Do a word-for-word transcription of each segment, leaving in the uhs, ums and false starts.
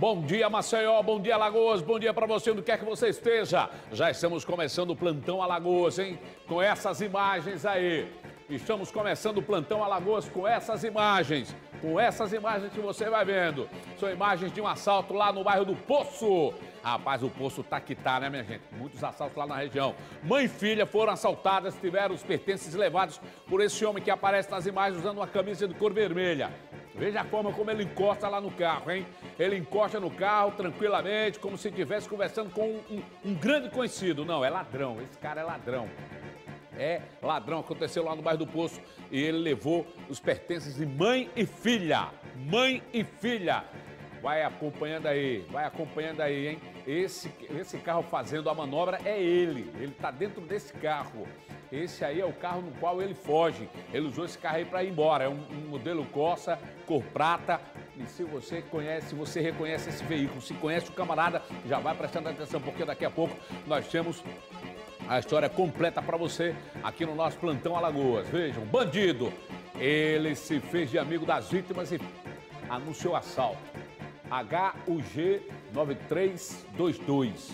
Bom dia, Maceió, bom dia, Alagoas, bom dia para você, onde quer que você esteja. Já estamos começando o Plantão Alagoas, hein? Com essas imagens aí. Estamos começando o Plantão Alagoas com essas imagens. Com essas imagens que você vai vendo. São imagens de um assalto lá no bairro do Poço. Rapaz, o Poço tá que tá, né, minha gente? Muitos assaltos lá na região. Mãe e filha foram assaltadas, tiveram os pertences levados por esse homem que aparece nas imagens usando uma camisa de cor vermelha. Veja a forma como ele encosta lá no carro, hein? Ele encosta no carro tranquilamente, como se estivesse conversando com um, um, um grande conhecido. Não, é ladrão. Esse cara é ladrão. É ladrão. Aconteceu lá no bairro do Poço e ele levou os pertences de mãe e filha. Mãe e filha. Vai acompanhando aí, vai acompanhando aí, hein? Esse, esse carro fazendo a manobra é ele. Ele tá dentro desse carro. Esse aí é o carro no qual ele foge. Ele usou esse carro aí para ir embora. É um, um modelo Corsa, cor prata. E se você conhece, se você reconhece esse veículo, se conhece o camarada, já vai prestando atenção, porque daqui a pouco nós temos a história completa para você aqui no nosso Plantão Alagoas. Vejam, bandido. Ele se fez de amigo das vítimas e anunciou assalto. H U G nove três dois dois.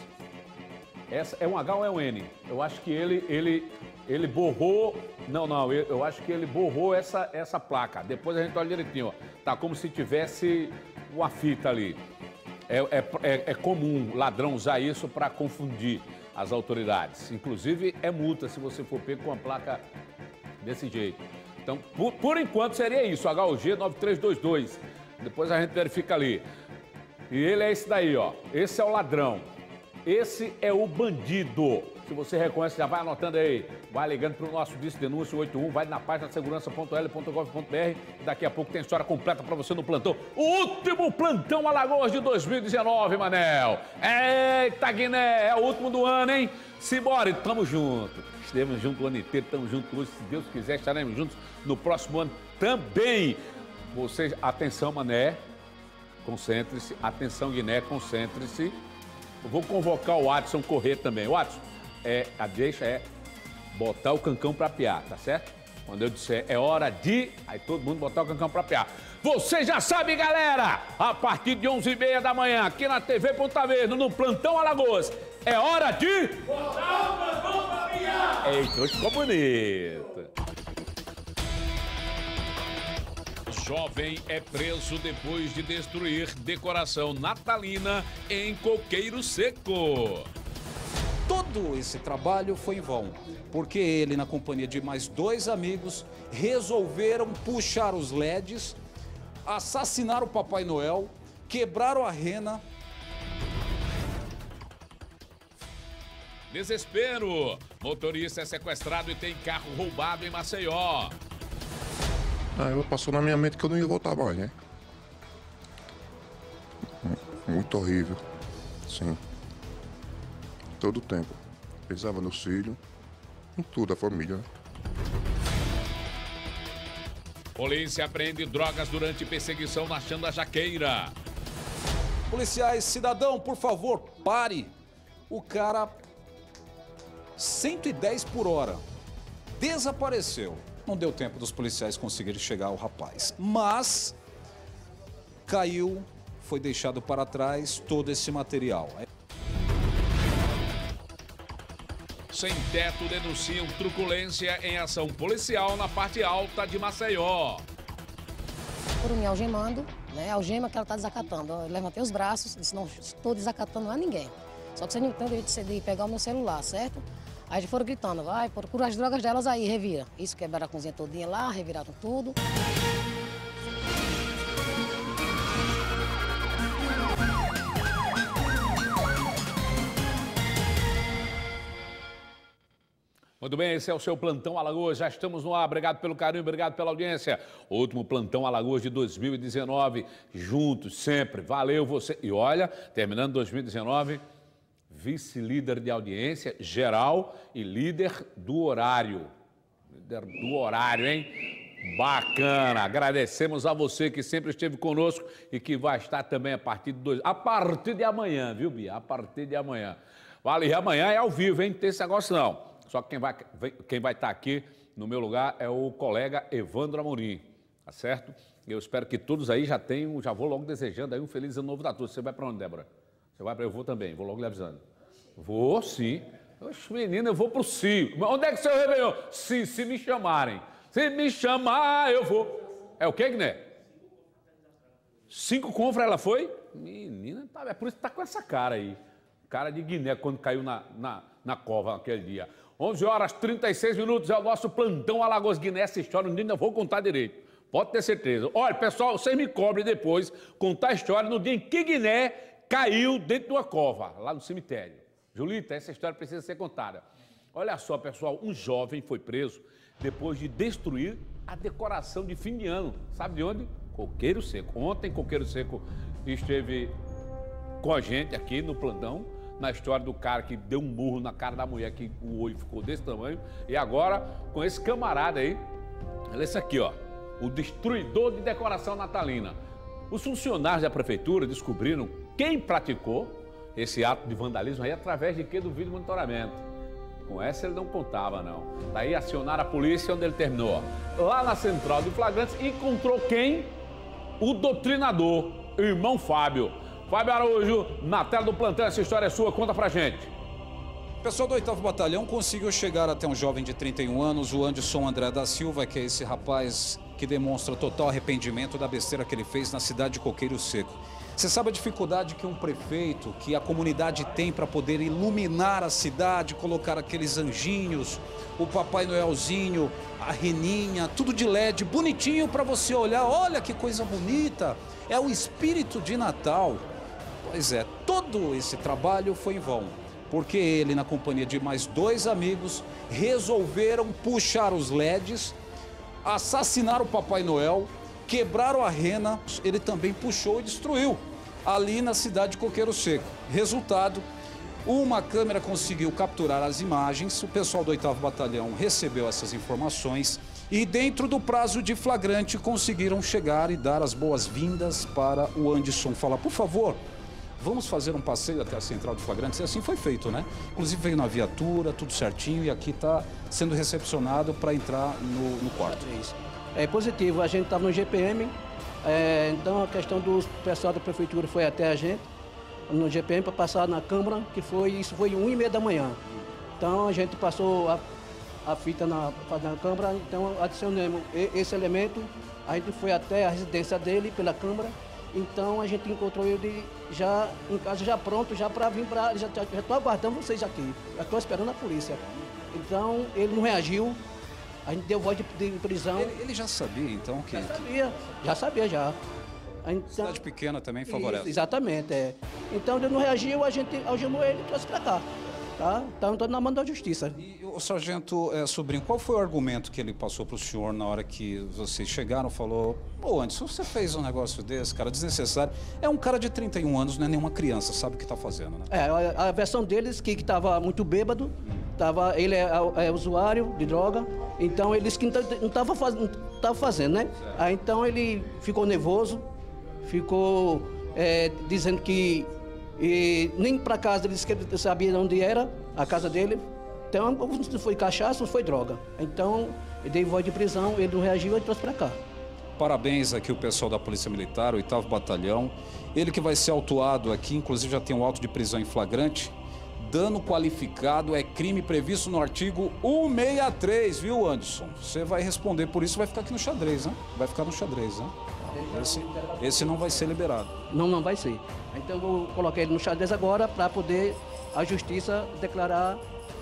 Essa é um H ou é um N? Eu acho que ele, ele, ele borrou... Não, não, eu, eu acho que ele borrou essa, essa placa. Depois a gente olha direitinho, ó. Tá como se tivesse uma fita ali. É, é, é, é comum ladrão usar isso para confundir as autoridades. Inclusive, é multa se você for pego com uma placa desse jeito. Então, por, por enquanto, seria isso, H U G nove três dois dois. Depois a gente verifica ali. E ele é esse daí, ó. Esse é o ladrão. Esse é o bandido. Se você reconhece, já vai anotando aí. Vai ligando para o nosso Disque Denúncia oito um, vai na página segurança ponto l ponto gov ponto br. Daqui a pouco tem história completa para você no plantão. O último Plantão Alagoas de dois mil e dezenove, Manel. Eita, Guiné, é o último do ano, hein? Simbora, tamo junto. Estivemos juntos o ano inteiro, estamos juntos hoje. Se Deus quiser, estaremos juntos no próximo ano também. Vocês, atenção, Mané, concentre-se. Atenção, Guiné, concentre-se. Eu vou convocar o Watson correr também. Watson, é, a deixa é botar o cancão pra piar, tá certo? Quando eu disser é hora de, aí todo mundo botar o cancão pra piar. Você já sabe, galera, a partir de onze e meia da manhã, aqui na T V Ponta Verde, no Plantão Alagoas, é hora de... botar o cancão pra piar! Eita, hoje ficou bonito. Jovem é preso depois de destruir decoração natalina em Coqueiro Seco. Todo esse trabalho foi em vão, porque ele, na companhia de mais dois amigos, resolveram puxar os L E Ds, assassinar o Papai Noel, quebraram a rena. Desespero! Motorista é sequestrado e tem carro roubado em Maceió. Ah, ela passou na minha mente que eu não ia voltar mais, né? Muito horrível, sim. Todo o tempo. Pensava nos filhos, em tudo, a família, né? Polícia apreende drogas durante perseguição na Xanda Jaqueira. Policiais, cidadão, por favor, pare. O cara, cento e dez por hora, desapareceu. Não deu tempo dos policiais conseguirem chegar ao rapaz. Mas caiu, foi deixado para trás todo esse material. Sem teto denunciam truculência em ação policial na parte alta de Maceió. Por me algemando, né? Algema que ela está desacatando. Eu levantei os braços, disse, não estou desacatando, não é ninguém. Só que você não tem o direito de pegar o meu celular, certo? Aí eles foram gritando, vai, procura as drogas delas aí, revira. Isso, quebraram a cozinha todinha lá, reviraram tudo. Muito bem, esse é o seu Plantão Alagoas, já estamos no ar, obrigado pelo carinho, obrigado pela audiência. O último Plantão Alagoas de dois mil e dezenove, juntos, sempre, valeu você. E olha, terminando dois mil e dezenove, vice-líder de audiência geral e líder do horário. Líder do horário, hein? Bacana, agradecemos a você que sempre esteve conosco e que vai estar também a partir de, dois, a partir de amanhã, viu, Bia? A partir de amanhã. Vale, e amanhã é ao vivo, hein? Não tem esse negócio não. Só que quem vai, quem vai estar aqui no meu lugar é o colega Evandro Amorim, tá certo? Eu espero que todos aí já tenham, já vou logo desejando aí um feliz ano novo da todos. Você vai para onde, Débora? Você vai para eu vou também, vou logo lhe avisando. Vou sim. Oxe, menina, eu vou pro Cio. Onde é que você é o Réveillon? Sim, se me chamarem. Se me chamar, eu vou. É o quê, Guiné? Cinco confras ela foi? Menina, tá, é por isso que tá com essa cara aí. Cara de Guiné quando caiu na, na, na cova naquele dia. onze horas e trinta e seis minutos é o nosso plantão Alagoas Guiné. Essa história eu vou contar direito. Pode ter certeza. Olha, pessoal, vocês me cobrem depois contar a história no dia em que Guiné caiu dentro de uma cova, lá no cemitério. Julita, essa história precisa ser contada. Olha só, pessoal, um jovem foi preso depois de destruir a decoração de fim de ano. Sabe de onde? Coqueiro Seco. Ontem, Coqueiro Seco esteve com a gente aqui no plantão, na história do cara que deu um murro na cara da mulher, que o olho ficou desse tamanho. E agora, com esse camarada aí, olha esse aqui, ó, o destruidor de decoração natalina. Os funcionários da prefeitura descobriram quem praticou esse ato de vandalismo aí através de quê? Do vídeo monitoramento. Com essa ele não contava, não. Daí acionaram a polícia, onde ele terminou. Lá na central de flagrantes, encontrou quem? O doutrinador, o irmão Fábio. Fábio Araújo, na tela do plantão, essa história é sua, conta pra gente. O pessoal do oitavo Batalhão conseguiu chegar até um jovem de trinta e um anos, o Anderson André da Silva, que é esse rapaz que demonstra total arrependimento da besteira que ele fez na cidade de Coqueiro Seco. Você sabe a dificuldade que um prefeito, que a comunidade tem para poder iluminar a cidade, colocar aqueles anjinhos, o Papai Noelzinho, a reninha, tudo de L E D, bonitinho para você olhar, olha que coisa bonita, é o espírito de Natal. Pois é, todo esse trabalho foi em vão, porque ele, na companhia de mais dois amigos, resolveram puxar os L E Ds, assassinar o Papai Noel, quebraram a rena, ele também puxou e destruiu ali na cidade de Coqueiro Seco. Resultado, uma câmera conseguiu capturar as imagens, o pessoal do oitavo Batalhão recebeu essas informações e dentro do prazo de flagrante conseguiram chegar e dar as boas-vindas para o Anderson. Falar, por favor, vamos fazer um passeio até a central de flagrantes. E assim foi feito, né? Inclusive veio na viatura, tudo certinho, e aqui está sendo recepcionado para entrar no, no quarto. É positivo, a gente estava no G P M, é, então a questão do pessoal da prefeitura foi até a gente, no G P M, para passar na Câmara, que foi, isso foi uma e meia da manhã. Então a gente passou a, a fita na, na Câmara, então adicionamos esse elemento, a gente foi até a residência dele pela Câmara, então a gente encontrou ele já em casa, já pronto, já para vir para... Já estou aguardando vocês aqui, já estou esperando a polícia. Então ele não reagiu, a gente deu voz de, de prisão. Ele, ele já sabia, então, que... Já sabia, já sabia, já. Então, cidade pequena também favorece. Isso, exatamente, é. Então ele não reagiu, a gente algemou ele e trouxe para cá. Tá? Então estou na mão da justiça. E o sargento é, Sobrinho, qual foi o argumento que ele passou para o senhor na hora que vocês chegaram? Falou, pô, Anderson, você fez um negócio desse, cara, desnecessário. É um cara de trinta e um anos, não é nenhuma criança, sabe o que está fazendo, né? É, a, a versão deles que estava muito bêbado, tava, ele é, é usuário de droga, então eles que não estavam faz, fazendo, né? Aí, então ele ficou nervoso, ficou é, dizendo que e nem para casa ele disse que ele sabia onde era a casa dele. Então não foi cachaça, não foi droga. Então eu dei voz de prisão, ele não reagiu e trouxe para cá. Parabéns aqui o pessoal da Polícia Militar, oitavo Batalhão. Ele que vai ser autuado aqui, inclusive já tem um auto de prisão em flagrante. Dano qualificado é crime previsto no artigo cento e sessenta e três, viu, Anderson? Você vai responder por isso, vai ficar aqui no xadrez, né? Vai ficar no xadrez, né? Esse, esse não vai ser liberado. Não, não vai ser. Então eu vou colocar ele no xadrez agora para poder a justiça declarar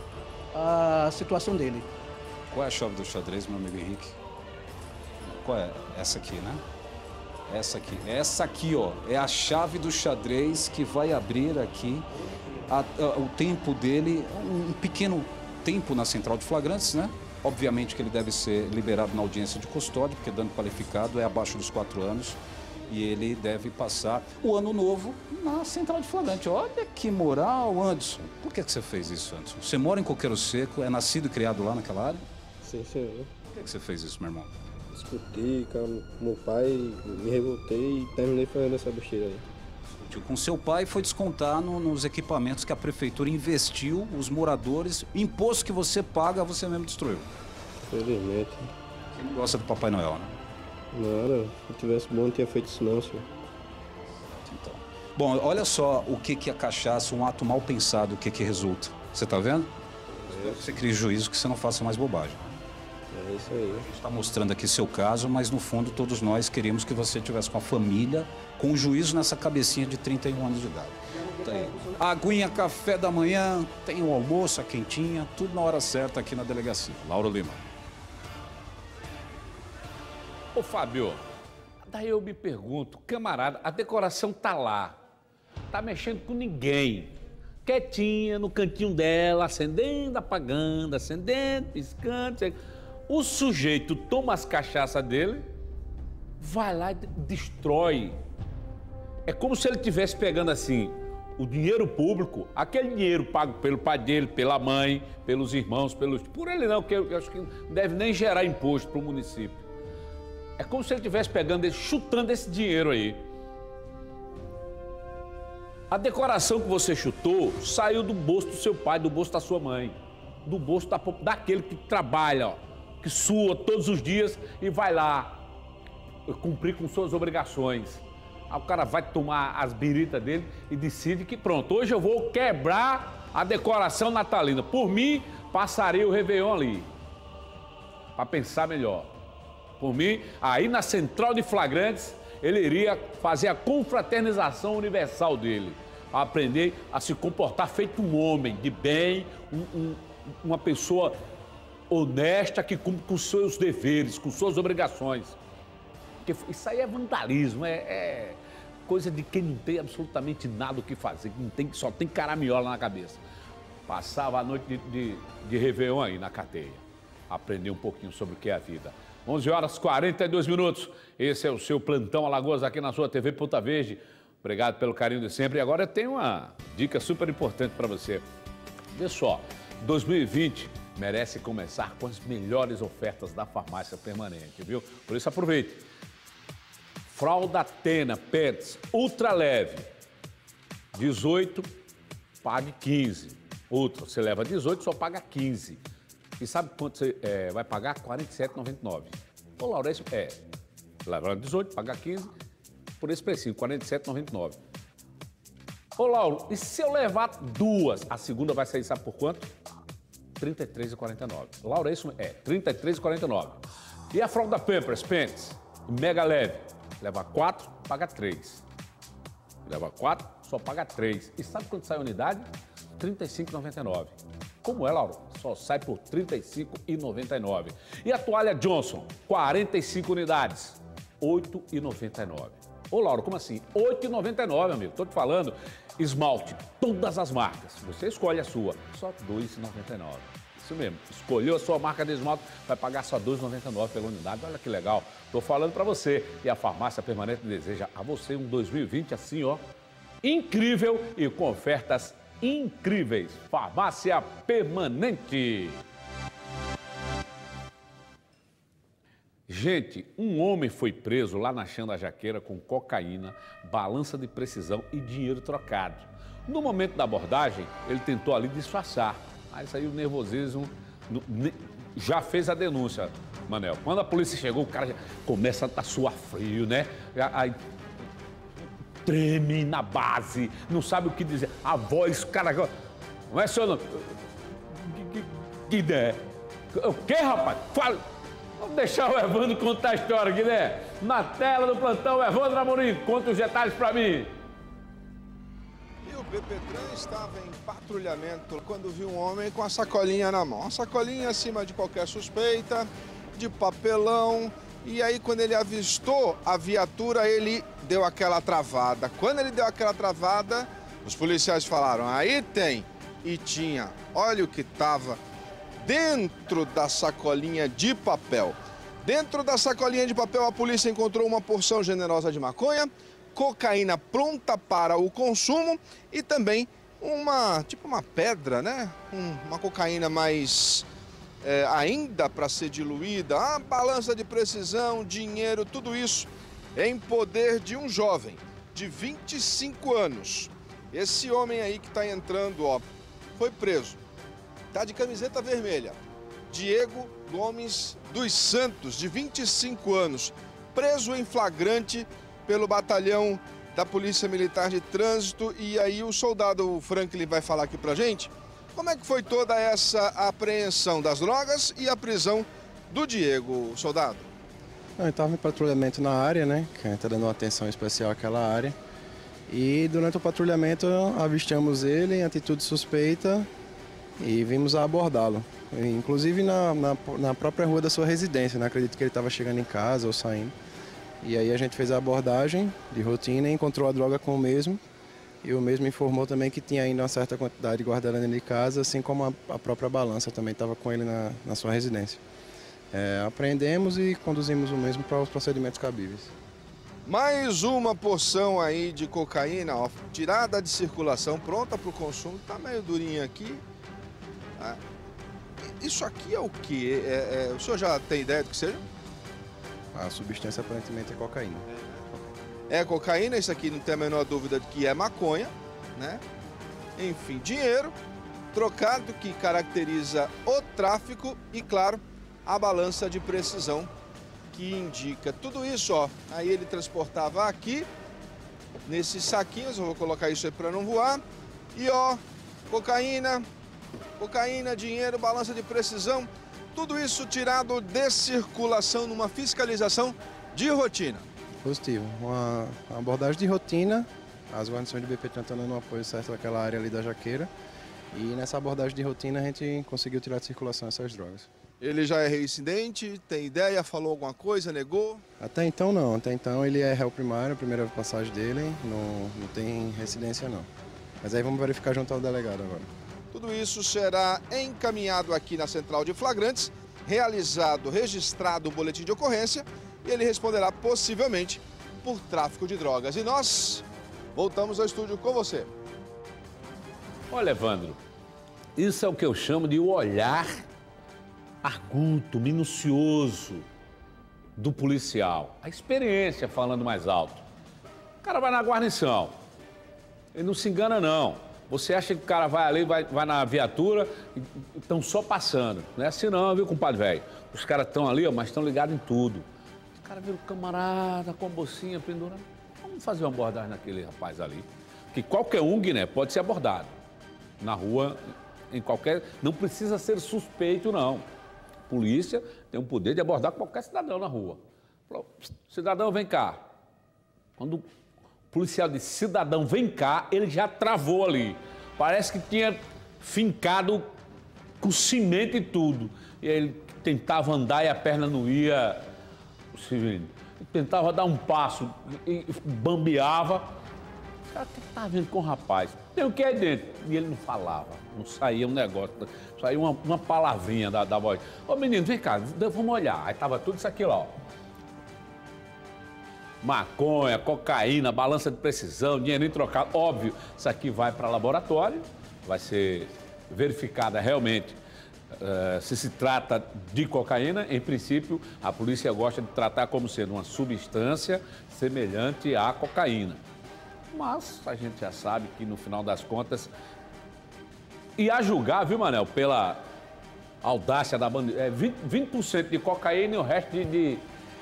a situação dele. Qual é a chave do xadrez, meu amigo Henrique? Qual é? Essa aqui, né? Essa aqui. Essa aqui, ó, é a chave do xadrez que vai abrir aqui a, a, o tempo dele, um pequeno tempo na central de flagrantes, né? Obviamente que ele deve ser liberado na audiência de custódia, porque dano qualificado é abaixo dos quatro anos. E ele deve passar o ano novo na central de flagrante. Olha que moral, Anderson. Por que, que você fez isso, Anderson? Você mora em Coqueiro Seco, é nascido e criado lá naquela área? Sim, senhor. Por que, que você fez isso, meu irmão? Discuti com meu pai, me revoltei e terminei fazendo essa besteira aí. Com seu pai foi descontar no, nos equipamentos que a prefeitura investiu, os moradores, imposto que você paga, você mesmo destruiu. Felizmente. Você não gosta do Papai Noel, né? Nada, se eu tivesse bom, não tinha feito isso não, senhor. Então. Bom, olha só o que, que a cachaça, um ato mal pensado, o que, que resulta. Você tá vendo? Espero que você crie juízo, que você não faça mais bobagem. É isso aí. A gente está mostrando aqui seu caso, mas no fundo todos nós queríamos que você tivesse com a família, com o juízo nessa cabecinha de trinta e um anos de idade. Tá aí. Aguinha, café da manhã, tem o almoço, a quentinha, tudo na hora certa aqui na delegacia. Lauro Lima. Ô, Fábio, daí eu me pergunto, camarada, a decoração tá lá, tá mexendo com ninguém, quietinha no cantinho dela, acendendo, apagando, acendendo, piscando. O sujeito toma as cachaças dele, vai lá e destrói. É como se ele estivesse pegando assim, o dinheiro público, aquele dinheiro pago pelo pai dele, pela mãe, pelos irmãos, pelos... por ele não, que eu, eu acho que não deve nem gerar imposto para o município. É como se ele estivesse pegando, chutando esse dinheiro aí. A decoração que você chutou saiu do bolso do seu pai, do bolso da sua mãe, do bolso da, daquele que trabalha, ó, que sua todos os dias e vai lá cumprir com suas obrigações. Aí o cara vai tomar as biritas dele e decide que pronto, hoje eu vou quebrar a decoração natalina. Por mim, passaria o Réveillon ali, para pensar melhor. Por mim, aí na central de flagrantes, ele iria fazer a confraternização universal dele, a aprender a se comportar feito um homem de bem, um, um, uma pessoa honesta que cumpre com seus deveres, com suas obrigações. Porque isso aí é vandalismo, é, é coisa de quem não tem absolutamente nada o que fazer, que não tem, só tem caraminhola na cabeça. Passava a noite de, de, de Réveillon aí na cadeia, aprender um pouquinho sobre o que é a vida. onze horas e quarenta e dois minutos, esse é o seu Plantão Alagoas aqui na sua T V Ponta Verde. Obrigado pelo carinho de sempre. E agora eu tenho uma dica super importante para você. Vê só, dois mil e vinte merece começar com as melhores ofertas da Farmácia Permanente, viu? Por isso aproveite. Fralda Tena Pets Ultra Leve, dezoito, pague quinze. Outra, você leva dezoito, só paga quinze. E sabe quanto você é, vai pagar? quarenta e sete reais e noventa e nove centavos. Ô, Laurêncio, é, leva dezoito, paga quinze, por esse precinho, quarenta e sete reais e noventa e nove centavos. Ô, Lauro, e se eu levar duas, a segunda vai sair, sabe por quanto? trinta e três reais e quarenta e nove centavos. Laurêncio, é, trinta e três reais e quarenta e nove centavos. E a fralda Pampers Pants, mega leve, leva quatro, paga três. Leva quatro, só paga três. E sabe quanto sai a unidade? trinta e cinco reais e noventa e nove centavos. Como é, Lauro? Só sai por trinta e cinco reais e noventa e nove centavos. E a toalha Johnson, quarenta e cinco unidades, oito reais e noventa e nove centavos. Ô, Lauro, como assim? oito reais e noventa e nove centavos, amigo. Tô te falando, esmalte, todas as marcas. Você escolhe a sua, só dois reais e noventa e nove centavos. Isso mesmo, escolheu a sua marca de esmalte, vai pagar só dois reais e noventa e nove centavos pela unidade. Olha que legal. Tô falando pra você. E a Farmácia Permanente deseja a você um dois mil e vinte assim, ó, incrível e com ofertas incríveis. Farmácia Permanente. Gente, um homem foi preso lá na Chã da Jaqueira com cocaína, balança de precisão e dinheiro trocado. No momento da abordagem, ele tentou ali disfarçar, mas aí o nervosismo já fez a denúncia, Manel. Quando a polícia chegou, o cara já começa a suar frio, né? Aí treme na base, não sabe o que dizer. A voz, o cara... Não é seu nome? Que, que, que ideia? O quê, rapaz? Fala... Vamos deixar o Evandro contar a história, Guilherme. Na tela do plantão, Evandro Amorim, conta os detalhes pra mim. E o BPTran estava em patrulhamento quando viu um homem com a sacolinha na mão. Uma sacolinha acima de qualquer suspeita, de papelão. E aí, quando ele avistou a viatura, ele deu aquela travada. Quando ele deu aquela travada, os policiais falaram, aí tem. E tinha, olha o que estava dentro da sacolinha de papel. Dentro da sacolinha de papel, a polícia encontrou uma porção generosa de maconha, cocaína pronta para o consumo e também uma, tipo uma pedra, né? Um, uma cocaína mais... É, ainda para ser diluída, a balança de precisão, dinheiro, tudo isso em poder de um jovem de vinte e cinco anos. Esse homem aí que está entrando, ó, foi preso. Tá de camiseta vermelha. Diego Gomes dos Santos, de vinte e cinco anos. preso em flagrante pelo batalhão da Polícia Militar de Trânsito. E aí o soldado Franklin vai falar aqui pra gente como é que foi toda essa apreensão das drogas e a prisão do Diego, soldado. Eu estava em patrulhamento na área, né? Que a gente está dando uma atenção especial àquela área. E durante o patrulhamento avistamos ele em atitude suspeita e vimos a abordá-lo. Inclusive na, na, na própria rua da sua residência, né? Acredito que ele estava chegando em casa ou saindo. E aí a gente fez a abordagem de rotina e encontrou a droga com o mesmo. E o mesmo informou também que tinha ainda uma certa quantidade guardada dentro de casa, assim como a, a própria balança também estava com ele na, na sua residência. É, apreendemos e conduzimos o mesmo para os procedimentos cabíveis. Mais uma porção aí de cocaína, ó, tirada de circulação, pronta para o consumo. Tá meio durinha aqui. Ah, isso aqui é o quê? É, é, o senhor já tem ideia do que seja? A substância aparentemente é cocaína. É cocaína, isso aqui não tem a menor dúvida de que é maconha, né? Enfim, dinheiro trocado que caracteriza o tráfico e, claro, a balança de precisão que indica tudo isso, ó. Aí ele transportava aqui, nesses saquinhos, eu vou colocar isso aí para não voar. E ó, cocaína, cocaína, dinheiro, balança de precisão, tudo isso tirado de circulação numa fiscalização de rotina. Positivo, uma abordagem de rotina, as guarnições do B P estão dando um apoio certo naquela área ali da Jaqueira. E nessa abordagem de rotina a gente conseguiu tirar de circulação essas drogas. Ele já é reincidente, tem ideia, falou alguma coisa, negou? Até então não, até então ele é réu primário, a primeira passagem dele, não, não tem residência não. Mas aí vamos verificar junto ao delegado agora. Tudo isso será encaminhado aqui na Central de Flagrantes, realizado, registrado o boletim de ocorrência e ele responderá possivelmente por tráfico de drogas. E nós voltamos ao estúdio com você. Olha, Evandro, isso é o que eu chamo de o olhar arguto, minucioso do policial. A experiência falando mais alto. O cara vai na guarnição. Ele não se engana, não. Você acha que o cara vai ali, vai, vai na viatura e estão só passando. Não é assim não, viu, compadre velho? Os caras estão ali, ó, mas estão ligados em tudo. Os caras viram o camarada com a bolsinha pendurada. Vamos fazer uma abordagem naquele rapaz ali. Que qualquer um, Guiné, pode ser abordado. Na rua, em qualquer... Não precisa ser suspeito, não. A polícia tem o poder de abordar qualquer cidadão na rua. Falou, cidadão, vem cá. Quando o policial disse, cidadão, vem cá, ele já travou ali. Parece que tinha fincado com cimento e tudo. E ele tentava andar e a perna não ia. Ele tentava dar um passo e bambeava. O cara, o que tá vendo com o rapaz? Tem o que aí dentro? E ele não falava, não saía um negócio, saía uma, uma palavrinha da, da voz. Ô menino, vem cá, vamos olhar. Aí tava tudo isso aqui lá, ó. Maconha, cocaína, balança de precisão, dinheirinho trocado. Óbvio, isso aqui vai para laboratório, vai ser verificada realmente uh, se se trata de cocaína. Em princípio, a polícia gosta de tratar como sendo uma substância semelhante à cocaína. Mas a gente já sabe que, no final das contas, e a julgar, viu, Manel, pela audácia da bandeira, é vinte por cento de cocaína e o resto de, de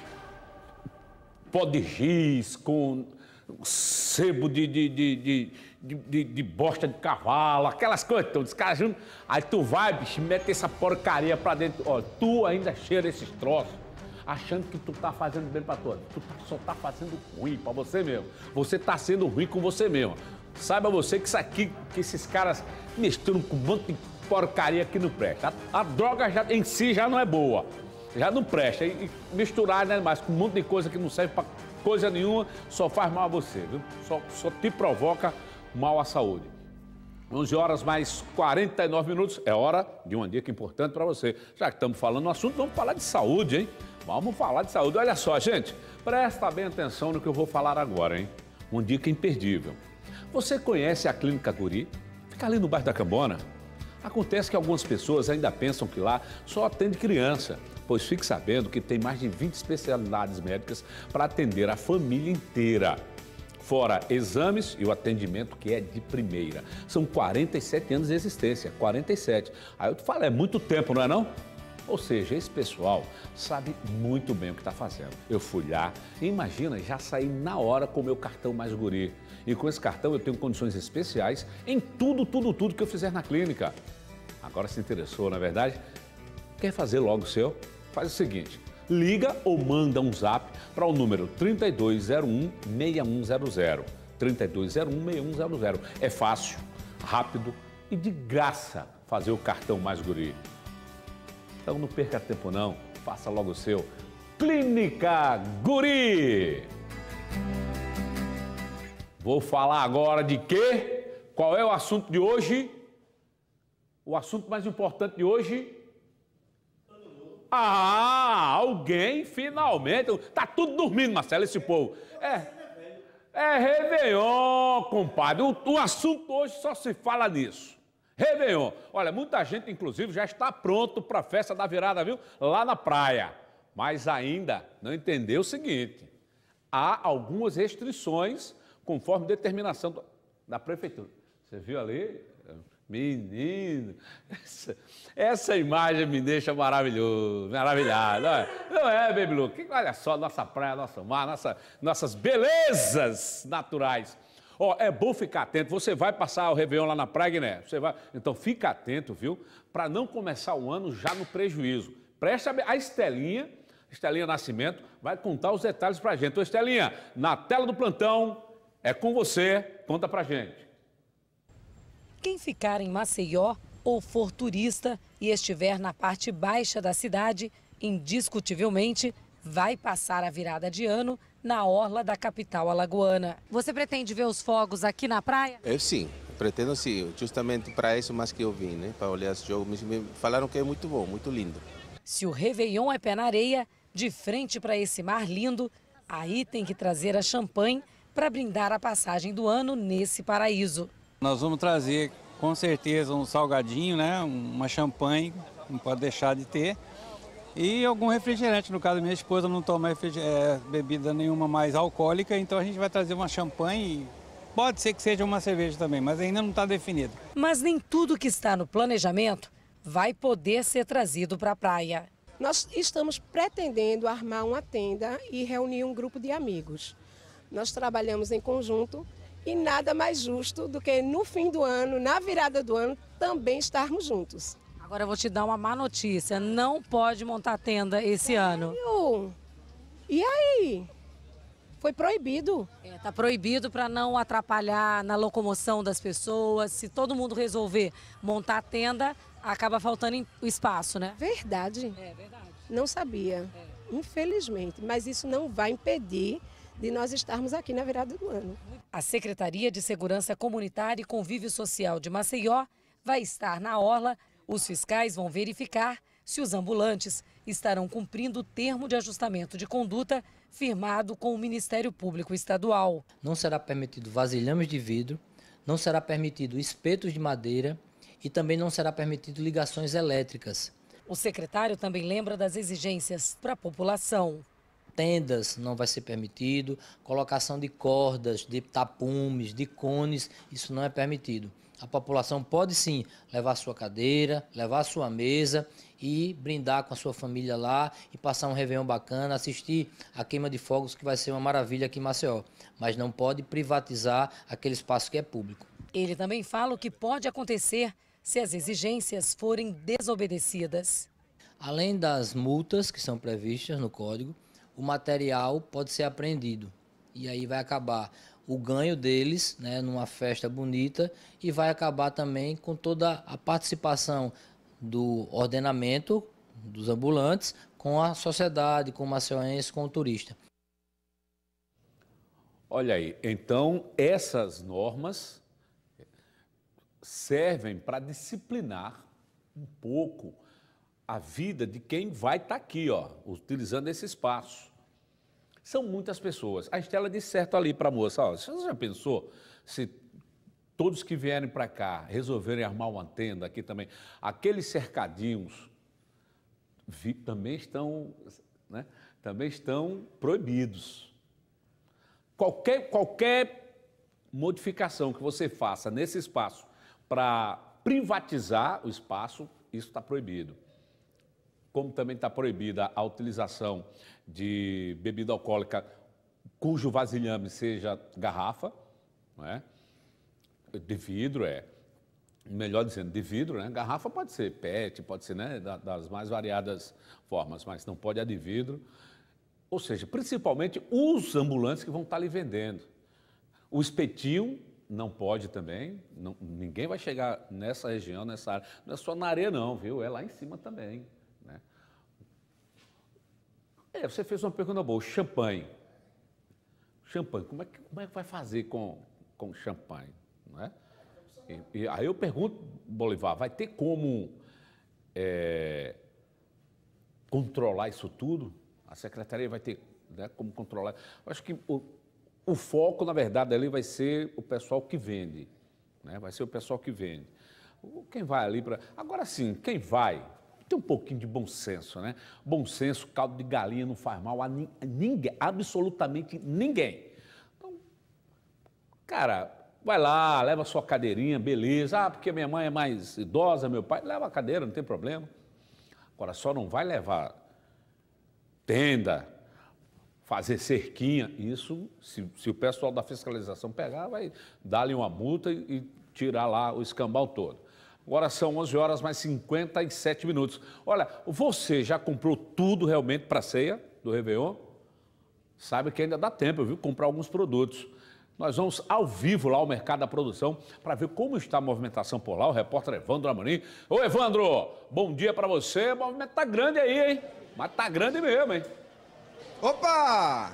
pó de giz, com sebo de, de, de, de, de, de, de bosta de cavalo, aquelas coisas todas. Os caras juntam, aí tu vai, bicho, mete essa porcaria pra dentro. Ó, tu ainda cheira esses troços, achando que tu tá fazendo bem pra todos. Tu tá, só tá fazendo ruim pra você mesmo. Você tá sendo ruim com você mesmo. Saiba você que isso aqui, que esses caras misturam com um monte de porcaria que não presta. A, a droga já, em si já não é boa, já não presta. E, e misturar, né, mais com um monte de coisa que não serve pra coisa nenhuma, só faz mal a você, viu? Só, só te provoca mal à saúde. onze horas mais quarenta e nove minutos, é hora de uma dica importante para você. Já que estamos falando no assunto, vamos falar de saúde, hein? Vamos falar de saúde. Olha só, gente, presta bem atenção no que eu vou falar agora, hein? Uma dica imperdível. Você conhece a Clínica Guri? Fica ali no bairro da Cambona. Acontece que algumas pessoas ainda pensam que lá só atende criança, pois fique sabendo que tem mais de vinte especialidades médicas para atender a família inteira. Fora exames e o atendimento que é de primeira. São quarenta e sete anos de existência, quarenta e sete. Aí eu te falo, é muito tempo, não é não? Ou seja, esse pessoal sabe muito bem o que está fazendo. Eu fui lá, e imagina, já saí na hora com o meu cartão Mais Guri. E com esse cartão eu tenho condições especiais em tudo, tudo, tudo que eu fizer na clínica. Agora se interessou, não é verdade? Quer fazer logo o seu? Faz o seguinte, liga ou manda um zap para o número trinta e dois zero um, seis um zero zero. trinta e dois zero um, seis um zero zero. É fácil, rápido e de graça fazer o cartão Mais Guri. Então não perca tempo não, faça logo o seu. Clínica Guri! Vou falar agora de quê? Qual é o assunto de hoje? O assunto mais importante de hoje? Ah, alguém finalmente... Tá tudo dormindo, Marcelo, esse povo. É, é Réveillon, compadre. O, o assunto hoje só se fala nisso. Réveillon. Olha, muita gente, inclusive, já está pronto para a festa da virada, viu? Lá na praia. Mas ainda não entendeu o seguinte. Há algumas restrições conforme determinação do, da prefeitura. Você viu ali? Menino, essa, essa imagem me deixa maravilhoso, maravilhado. Não é, não é Baby Luke? Olha só, nossa praia, nosso mar, nossa, nossas belezas naturais. Ó, é bom ficar atento, você vai passar o Réveillon lá na praia, né? Você vai, então fica atento, viu? Para não começar o ano já no prejuízo. Preste a, a Estelinha, Estelinha Nascimento, vai contar os detalhes pra gente. Ô, Estelinha, na tela do plantão, é com você, conta pra gente. Quem ficar em Maceió ou for turista e estiver na parte baixa da cidade, indiscutivelmente vai passar a virada de ano na orla da capital alagoana. Você pretende ver os fogos aqui na praia? Eu sim, pretendo sim, justamente para isso mais que eu vim, né? Para olhar esse jogo. Me falaram que é muito bom, muito lindo. Se o Réveillon é pé na areia, de frente para esse mar lindo, aí tem que trazer a champanhe para brindar a passagem do ano nesse paraíso. Nós vamos trazer, com certeza, um salgadinho, né? Uma champanhe, não pode deixar de ter. E algum refrigerante, no caso, minha esposa não toma é, bebida nenhuma mais alcoólica, então a gente vai trazer uma champanhe. Pode ser que seja uma cerveja também, mas ainda não está definido. Mas nem tudo que está no planejamento vai poder ser trazido para a praia. Nós estamos pretendendo armar uma tenda e reunir um grupo de amigos. Nós trabalhamos em conjunto. E nada mais justo do que no fim do ano, na virada do ano, também estarmos juntos. Agora eu vou te dar uma má notícia, não pode montar tenda esse ano. E aí? Foi proibido. É, tá proibido para não atrapalhar na locomoção das pessoas. Se todo mundo resolver montar tenda, acaba faltando o espaço, né? Verdade. É verdade. Não sabia, é. Infelizmente, mas isso não vai impedir de nós estarmos aqui na virada do ano. A Secretaria de Segurança Comunitária e Convívio Social de Maceió vai estar na orla. Os fiscais vão verificar se os ambulantes estarão cumprindo o termo de ajustamento de conduta firmado com o Ministério Público Estadual. Não será permitido vasilhames de vidro, não será permitido espetos de madeira e também não será permitido ligações elétricas. O secretário também lembra das exigências para a população. Tendas não vai ser permitido, colocação de cordas, de tapumes, de cones, isso não é permitido. A população pode sim levar sua cadeira, levar sua mesa e brindar com a sua família lá e passar um Réveillon bacana, assistir a queima de fogos que vai ser uma maravilha aqui em Maceió. Mas não pode privatizar aquele espaço que é público. Ele também fala o que pode acontecer se as exigências forem desobedecidas. Além das multas que são previstas no Código, o material pode ser apreendido e aí vai acabar o ganho deles, né, numa festa bonita e vai acabar também com toda a participação do ordenamento dos ambulantes com a sociedade, com o maceiense, com o turista. Olha aí, então essas normas servem para disciplinar um pouco a vida de quem vai estar aqui, ó, utilizando esse espaço. São muitas pessoas. A Estela disse certo ali para a moça, ó, você já pensou se todos que vierem para cá resolverem armar uma tenda aqui também, aqueles cercadinhos vi, também estão, né, também estão proibidos. Qualquer, qualquer modificação que você faça nesse espaço para privatizar o espaço, isso está proibido. como também está proibida a utilização de bebida alcoólica cujo vasilhame seja garrafa, não é? De vidro, é. Melhor dizendo, de vidro, né? Garrafa pode ser P E T, pode ser, né, das mais variadas formas, mas não pode a de vidro. Ou seja, principalmente os ambulantes que vão estar ali vendendo. O espetinho não pode também, não, ninguém vai chegar nessa região, nessa área. Não é só na areia não, viu? É lá em cima também, né? É, você fez uma pergunta boa, champanhe. Champanhe, como é que, como é que vai fazer com, com champanhe, não é? E, e aí eu pergunto, Bolivar, vai ter como é, controlar isso tudo? A secretaria vai ter, né, como controlar? Eu acho que o, o foco, na verdade, ali vai ser o pessoal que vende, né? Vai ser o pessoal que vende. Quem vai ali para... Agora sim, quem vai... Tem um pouquinho de bom senso, né? Bom senso, caldo de galinha não faz mal a ninguém, absolutamente ninguém. Então, cara, vai lá, leva a sua cadeirinha, beleza. Ah, porque minha mãe é mais idosa, meu pai, leva a cadeira, não tem problema. Agora, só não vai levar tenda, fazer cerquinha. Isso, se, se o pessoal da fiscalização pegar, vai dar-lhe uma multa e, e tirar lá o escambau todo. Agora são onze horas mais cinquenta e sete minutos. Olha, você já comprou tudo realmente para a ceia do Réveillon? Sabe que ainda dá tempo, viu? Comprar alguns produtos. Nós vamos ao vivo lá ao Mercado da Produção para ver como está a movimentação por lá. O repórter Evandro Amorim. Ô, Evandro, bom dia para você. O movimento tá grande aí, hein? Mas tá grande mesmo, hein? Opa!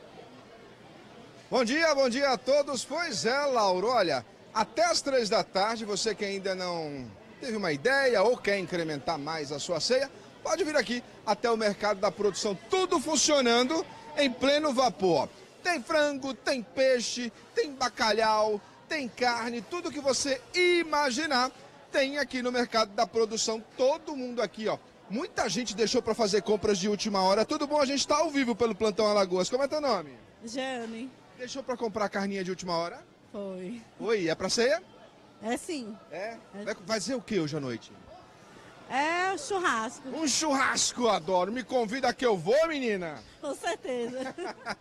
Bom dia, bom dia a todos. Pois é, Lauro, olha... Até as três da tarde, você que ainda não teve uma ideia ou quer incrementar mais a sua ceia, pode vir aqui até o Mercado da Produção, tudo funcionando em pleno vapor. Tem frango, tem peixe, tem bacalhau, tem carne, tudo que você imaginar tem aqui no Mercado da Produção. Todo mundo aqui, ó. Muita gente deixou para fazer compras de última hora. Tudo bom? A gente está ao vivo pelo Plantão Alagoas. Como é teu nome? Jane. Deixou para comprar carninha de última hora? Foi. Oi, é pra ceia? É sim. É? Vai fazer o que hoje à noite? É churrasco. Um churrasco, adoro. Me convida que eu vou, menina. Com certeza.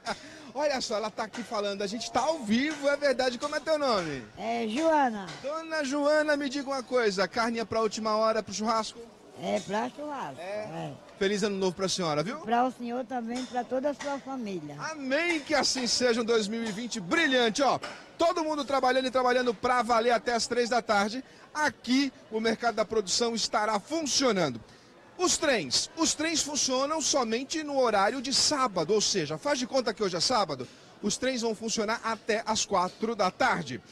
Olha só, ela tá aqui falando, a gente tá ao vivo, é verdade. Como é teu nome? É Joana. Dona Joana, me diga uma coisa, carninha pra última hora pro churrasco? É pra churrasco. É. é. Feliz ano novo pra senhora, viu? Pra o senhor também, pra toda a sua família. Amém, que assim seja um dois mil e vinte brilhante, ó. Todo mundo trabalhando e trabalhando pra valer até as três da tarde. Aqui o Mercado da Produção estará funcionando. Os trens, os trens funcionam somente no horário de sábado, ou seja, faz de conta que hoje é sábado, os trens vão funcionar até as quatro da tarde.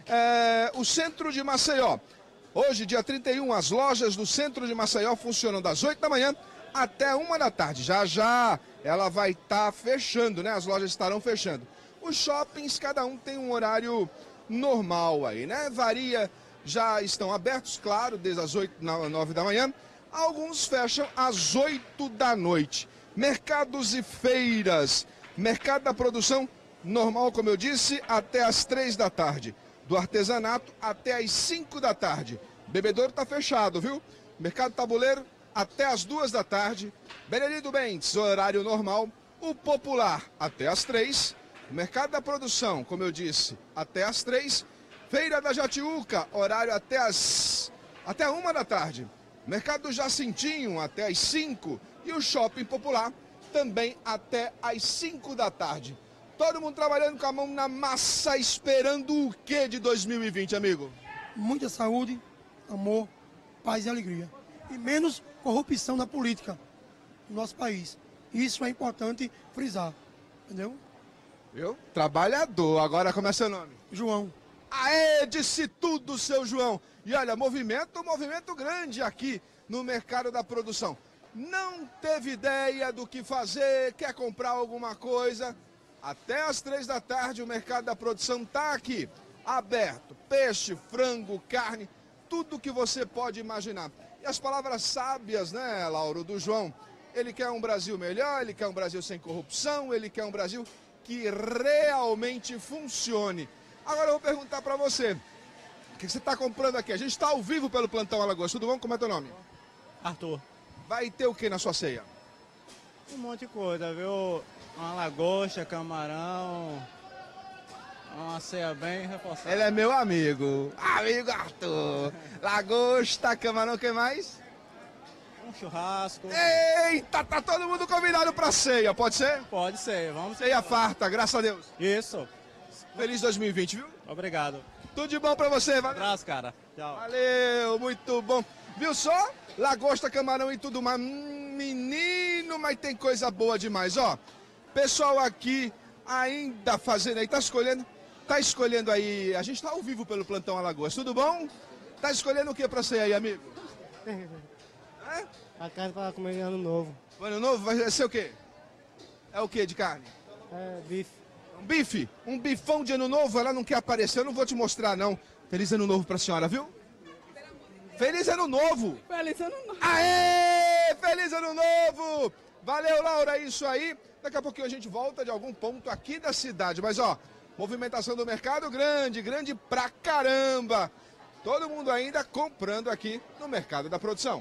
É, o centro de Maceió, hoje dia trinta e um, as lojas do centro de Maceió funcionam das oito da manhã até uma da tarde. Já já ela vai estar tá fechando, né? As lojas estarão fechando. Os shoppings, cada um tem um horário normal aí, né? Varia, já estão abertos, claro, desde as oito, nove da manhã. Alguns fecham às oito da noite. Mercados e feiras. Mercado da Produção, normal, como eu disse, até as três da tarde. Do artesanato até as cinco da tarde. Bebedouro está fechado, viu? Mercado Tabuleiro até as duas da tarde. Benedito Bentes, horário normal. O Popular até as três. Mercado da Produção, como eu disse, até as três. Feira da Jatiuca, horário até as até uma da tarde. Mercado do Jacintinho até as cinco. E o Shopping Popular também até as cinco da tarde. Todo mundo trabalhando com a mão na massa, esperando o que de dois mil e vinte, amigo? Muita saúde, amor, paz e alegria. E menos corrupção na política no nosso país. Isso é importante frisar, entendeu? Viu? Trabalhador. Agora como é seu nome? João. Aê, disse tudo, seu João. E olha, movimento, movimento grande aqui no Mercado da Produção. Não teve ideia do que fazer, quer comprar alguma coisa? Até as três da tarde o Mercado da Produção está aqui, aberto. Peixe, frango, carne, tudo que você pode imaginar. E as palavras sábias, né, Lauro, do João? Ele quer um Brasil melhor, ele quer um Brasil sem corrupção, ele quer um Brasil que realmente funcione. Agora eu vou perguntar para você, o que você está comprando aqui? A gente está ao vivo pelo Plantão Alagoas. Tudo bom? Como é teu nome? Arthur. Vai ter o que na sua ceia? Um monte de coisa, viu? Uma lagosta, camarão, uma ceia bem reforçada. Ele é meu amigo. Amigo Arthur. Lagosta, camarão, o que mais? Um churrasco. Eita, tá todo mundo combinado pra ceia, pode ser? Pode ser, vamos. Ceia farta, graças a Deus. Isso. Feliz dois mil e vinte, viu? Obrigado. Tudo de bom pra você, valeu? Um abraço, cara. Tchau. Valeu, muito bom. Viu só? Lagosta, camarão e tudo mais. Hum, menino, mas tem coisa boa demais, ó. Pessoal aqui ainda fazendo aí, tá escolhendo? Tá escolhendo aí, a gente tá ao vivo pelo Plantão Alagoas, tudo bom? Tá escolhendo o que pra você aí, amigo? É? A carne para comer ano novo. Ano novo vai ser o quê? É o quê de carne? É bife. Um bife? Um bifão de ano novo? Ela não quer aparecer, eu não vou te mostrar não. Feliz ano novo pra senhora, viu? Feliz ano novo! Feliz ano novo! Aê! Feliz ano novo! Valeu, Laura, é isso aí. Daqui a pouquinho a gente volta de algum ponto aqui da cidade. Mas, ó, movimentação do mercado grande, grande pra caramba. Todo mundo ainda comprando aqui no mercado da produção.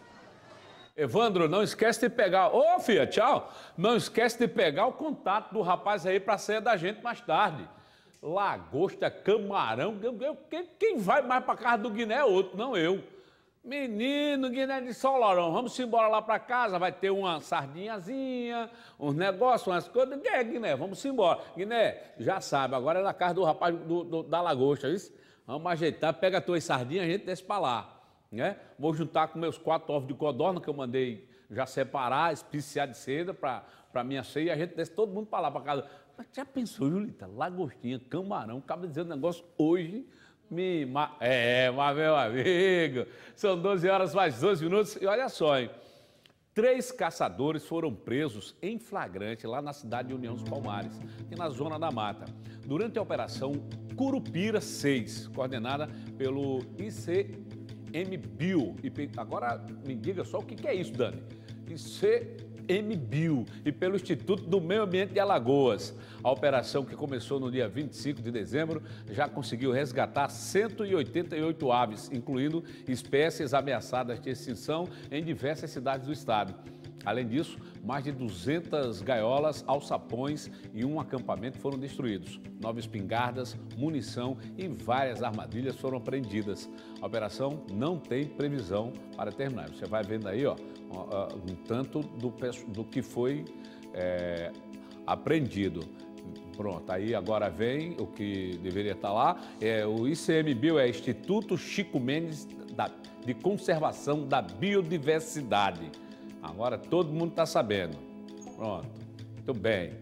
Evandro, não esquece de pegar... Ô, filha, tchau! Não esquece de pegar o contato do rapaz aí pra ceia da gente mais tarde. Lagosta, camarão... Quem vai mais pra casa do Guiné é outro, não eu. Menino, Guiné de São Laurão, vamos embora lá pra casa, vai ter uma sardinhazinha, uns negócios, umas coisas. É, Guiné, vamos embora. Guiné, já sabe, agora é na casa do rapaz do, do, da Lagosta, isso? Vamos ajeitar, pega as tuas sardinhas, a gente desce pra lá. Né? Vou juntar com meus quatro ovos de codorna que eu mandei já separar, especiar de seda para a minha ceia e a gente desce todo mundo para lá, para casa. Mas já pensou, Julita? Lagostinha, camarão, acaba de dizer um negócio hoje. Me... É, mas meu amigo, são doze horas mais doze minutos e olha só, hein? Três caçadores foram presos em flagrante lá na cidade de União dos Palmares, aqui na Zona da Mata, durante a operação Curupira seis, coordenada pelo I C M B I U. Agora me diga só o que é isso, Dani. I C M B I U e pelo Instituto do Meio Ambiente de Alagoas. A operação, que começou no dia vinte e cinco de dezembro, já conseguiu resgatar cento e oitenta e oito aves, incluindo espécies ameaçadas de extinção em diversas cidades do estado. Além disso, mais de duzentas gaiolas, alçapões e um acampamento foram destruídos. Nove espingardas, munição e várias armadilhas foram apreendidas. A operação não tem previsão para terminar. Você vai vendo aí, ó, um tanto do, do que foi é, apreendido. Pronto, aí agora vem o que deveria estar lá. É, o I C M B I U é Instituto Chico Mendes da, de Conservação da Biodiversidade. Agora todo mundo está sabendo. Pronto, muito bem.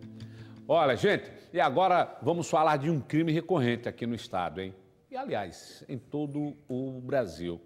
Olha, gente, e agora vamos falar de um crime recorrente aqui no estado, hein? E, aliás, em todo o Brasil.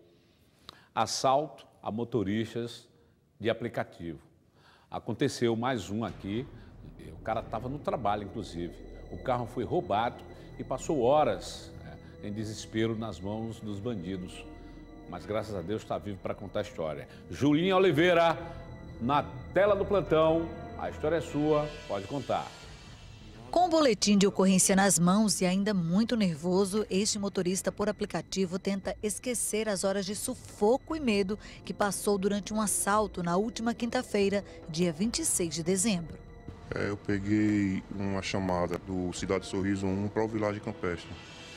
Assalto a motoristas de aplicativo. Aconteceu mais um aqui, o cara estava no trabalho, inclusive. O carro foi roubado e passou horas é, em desespero nas mãos dos bandidos. Mas, graças a Deus, está vivo para contar a história. Julinha Oliveira, na tela do plantão. A história é sua, pode contar. Com o boletim de ocorrência nas mãos e ainda muito nervoso, este motorista por aplicativo tenta esquecer as horas de sufoco e medo que passou durante um assalto na última quinta-feira, dia vinte e seis de dezembro. É, eu peguei uma chamada do Cidade Sorriso um para o Vilagem Campestre.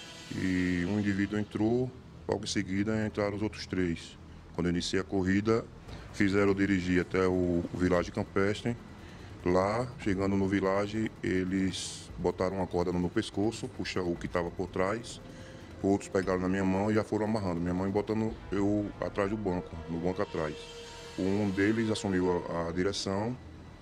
E um indivíduo entrou, logo em seguida entraram os outros três. Quando eu iniciei a corrida, fizeram eu dirigir até o Vilagem Campestre. Lá, chegando no Vilagem, eles botaram uma corda no meu pescoço, puxaram o que estava por trás. Outros pegaram na minha mão e já foram amarrando minha mão e botando eu atrás do banco, no banco atrás. Um deles assumiu a, a direção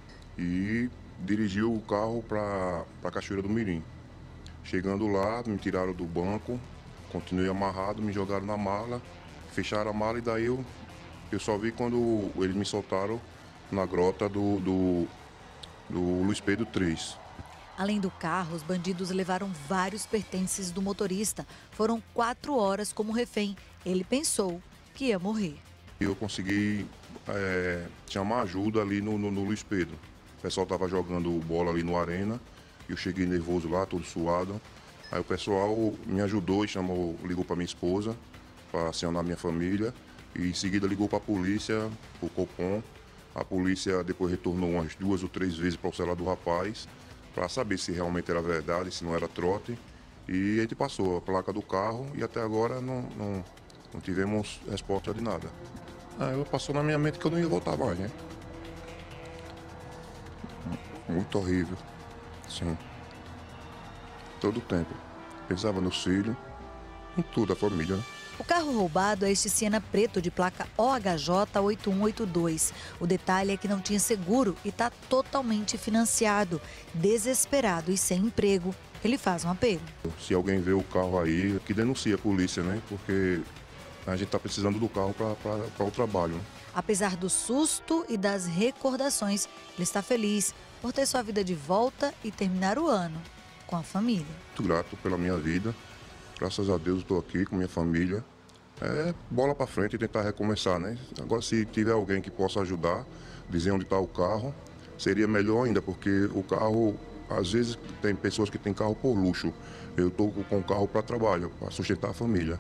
e dirigiu o carro para a Cachoeira do Mirim. Chegando lá, me tiraram do banco, continuei amarrado, me jogaram na mala, fecharam a mala e daí eu, eu só vi quando eles me soltaram na grota do, do, do Luiz Pedro três. Além do carro, os bandidos levaram vários pertences do motorista. Foram quatro horas como refém. Ele pensou que ia morrer. Eu consegui é, chamar ajuda ali no, no, no Luiz Pedro. O pessoal estava jogando bola ali no arena. Eu cheguei nervoso lá, todo suado. Aí o pessoal me ajudou e chamou, ligou para minha esposa para acionar minha família. E em seguida ligou para a polícia, o Copom. A polícia depois retornou umas duas ou três vezes para o celular do rapaz, para saber se realmente era verdade, se não era trote. E a gente passou a placa do carro e até agora não, não, não tivemos resposta de nada. Ah, eu passou na minha mente que eu não ia voltar mais, né? Muito horrível, sim. Todo o tempo. Pensava no filho, em tudo, a família, né? O carro roubado é este Siena preto de placa O H J oito um oito dois. O detalhe é que não tinha seguro e está totalmente financiado. Desesperado e sem emprego, ele faz um apelo. Se alguém vê o carro aí, que denuncie a polícia, né? Porque a gente está precisando do carro para o trabalho. Né? Apesar do susto e das recordações, ele está feliz por ter sua vida de volta e terminar o ano com a família. Muito grato pela minha vida. Graças a Deus estou aqui com minha família. É bola para frente e tentar recomeçar, né? Agora, se tiver alguém que possa ajudar, dizer onde está o carro, seria melhor ainda, porque o carro, às vezes, tem pessoas que têm carro por luxo. Eu estou com o carro para trabalho, para sustentar a família.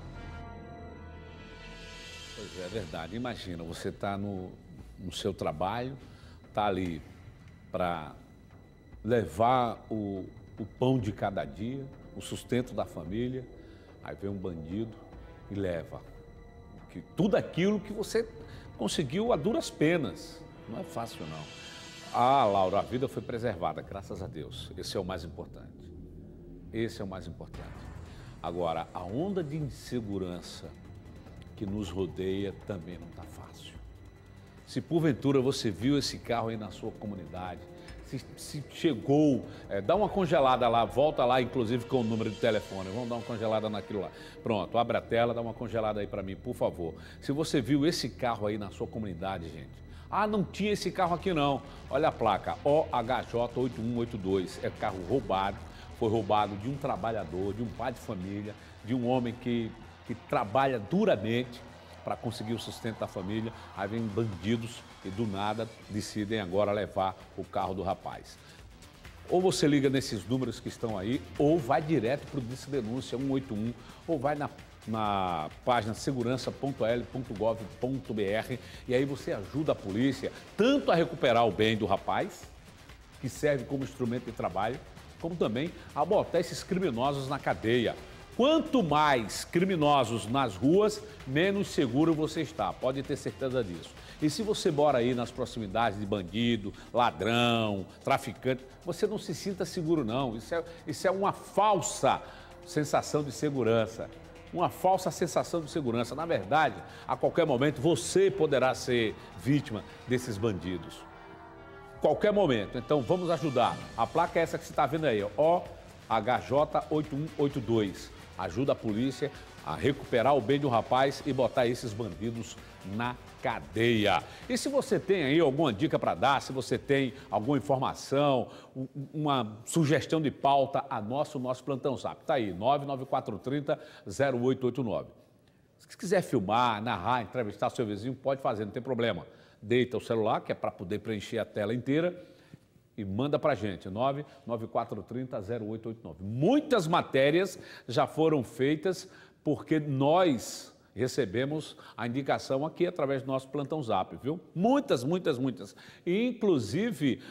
Pois é, é verdade. Imagina, você está no, no seu trabalho, está ali para levar o, o pão de cada dia, o sustento da família. Aí vem um bandido e leva que, tudo aquilo que você conseguiu a duras penas. Não é fácil, não. Ah, Laura, a vida foi preservada, graças a Deus. Esse é o mais importante. Esse é o mais importante. Agora, a onda de insegurança que nos rodeia também não está fácil. Se porventura você viu esse carro aí na sua comunidade, Se, se chegou, é, dá uma congelada lá, volta lá, inclusive com o número de telefone, vamos dar uma congelada naquilo lá. Pronto, abre a tela, dá uma congelada aí para mim, por favor. Se você viu esse carro aí na sua comunidade, gente, ah, não tinha esse carro aqui não, olha a placa, O H J oito um oito dois, é carro roubado, foi roubado de um trabalhador, de um pai de família, de um homem que, que trabalha duramente para conseguir o sustento da família, aí vem bandidos e do nada decidem agora levar o carro do rapaz. Ou você liga nesses números que estão aí, ou vai direto para o Disque Denúncia um oito um, ou vai na, na página segurança ponto l ponto gov ponto br e aí você ajuda a polícia tanto a recuperar o bem do rapaz, que serve como instrumento de trabalho, como também a botar esses criminosos na cadeia. Quanto mais criminosos nas ruas, menos seguro você está, pode ter certeza disso. E se você mora aí nas proximidades de bandido, ladrão, traficante, você não se sinta seguro não. Isso é, isso é uma falsa sensação de segurança. Uma falsa sensação de segurança. Na verdade, a qualquer momento você poderá ser vítima desses bandidos. Qualquer momento. Então vamos ajudar. A placa é essa que você está vendo aí, O H J oito um oito dois. Ajuda a polícia a recuperar o bem do rapaz e botar esses bandidos na cadeia. E se você tem aí alguma dica para dar, se você tem alguma informação, uma sugestão de pauta, anote o nosso plantão zap. Tá aí, nove nove quatro três zero zero oito oito nove. Se quiser filmar, narrar, entrevistar seu vizinho, pode fazer, não tem problema. Deita o celular, que é para poder preencher a tela inteira, e manda para a gente, nove nove quatro três zero oito oito nove. Muitas matérias já foram feitas porque nós recebemos a indicação aqui através do nosso plantão zap, viu? Muitas, muitas, muitas. E, inclusive,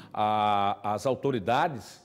a, as autoridades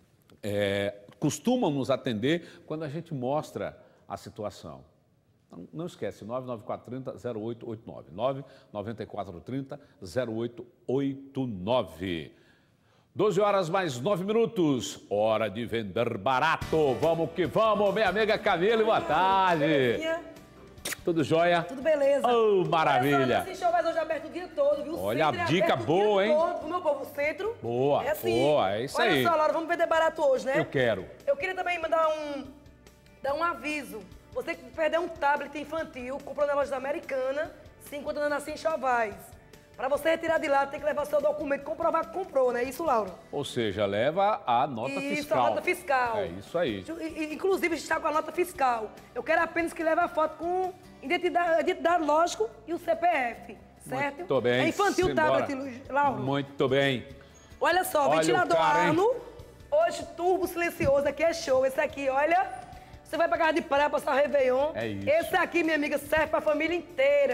é, costumam nos atender quando a gente mostra a situação. Não, não esquece, nove nove quatro três zero oito oito nove, nove nove quatro três zero oito oito nove. doze horas mais nove minutos, hora de vender barato. Vamos que vamos, minha amiga Camila, boa tarde. Tudo jóia? Tudo beleza. Oh, maravilha. Esse show vai hoje aberto o dia todo, viu? Olha a Centro é dica aberto boa, o dia hein? todo pro meu povo, o centro. Boa, é assim. boa, é isso Olha aí. Olha só, Laura, vamos vender barato hoje, né? Eu quero. Eu queria também mandar um, dar um aviso. Você que perdeu um tablet infantil, comprou na loja da Americana, se encontra na Nassim Chovais. Para você retirar de lá, tem que levar seu documento, comprovar que comprou, não é isso, Laura? Ou seja, leva a nota isso, fiscal. Isso, a nota fiscal. É isso aí. Inclusive, a gente está com a nota fiscal. Eu quero apenas que leve a foto com identidade, identidade lógico, e o C P F, certo? Muito bem. É infantil o tablet, Laura. Muito bem. Olha só, olha ventilador cara, Arno, hoje turbo silencioso, aqui é show. Esse aqui, olha, você vai pra casa de praia, passar o Réveillon. É isso. Esse aqui, minha amiga, serve pra família inteira.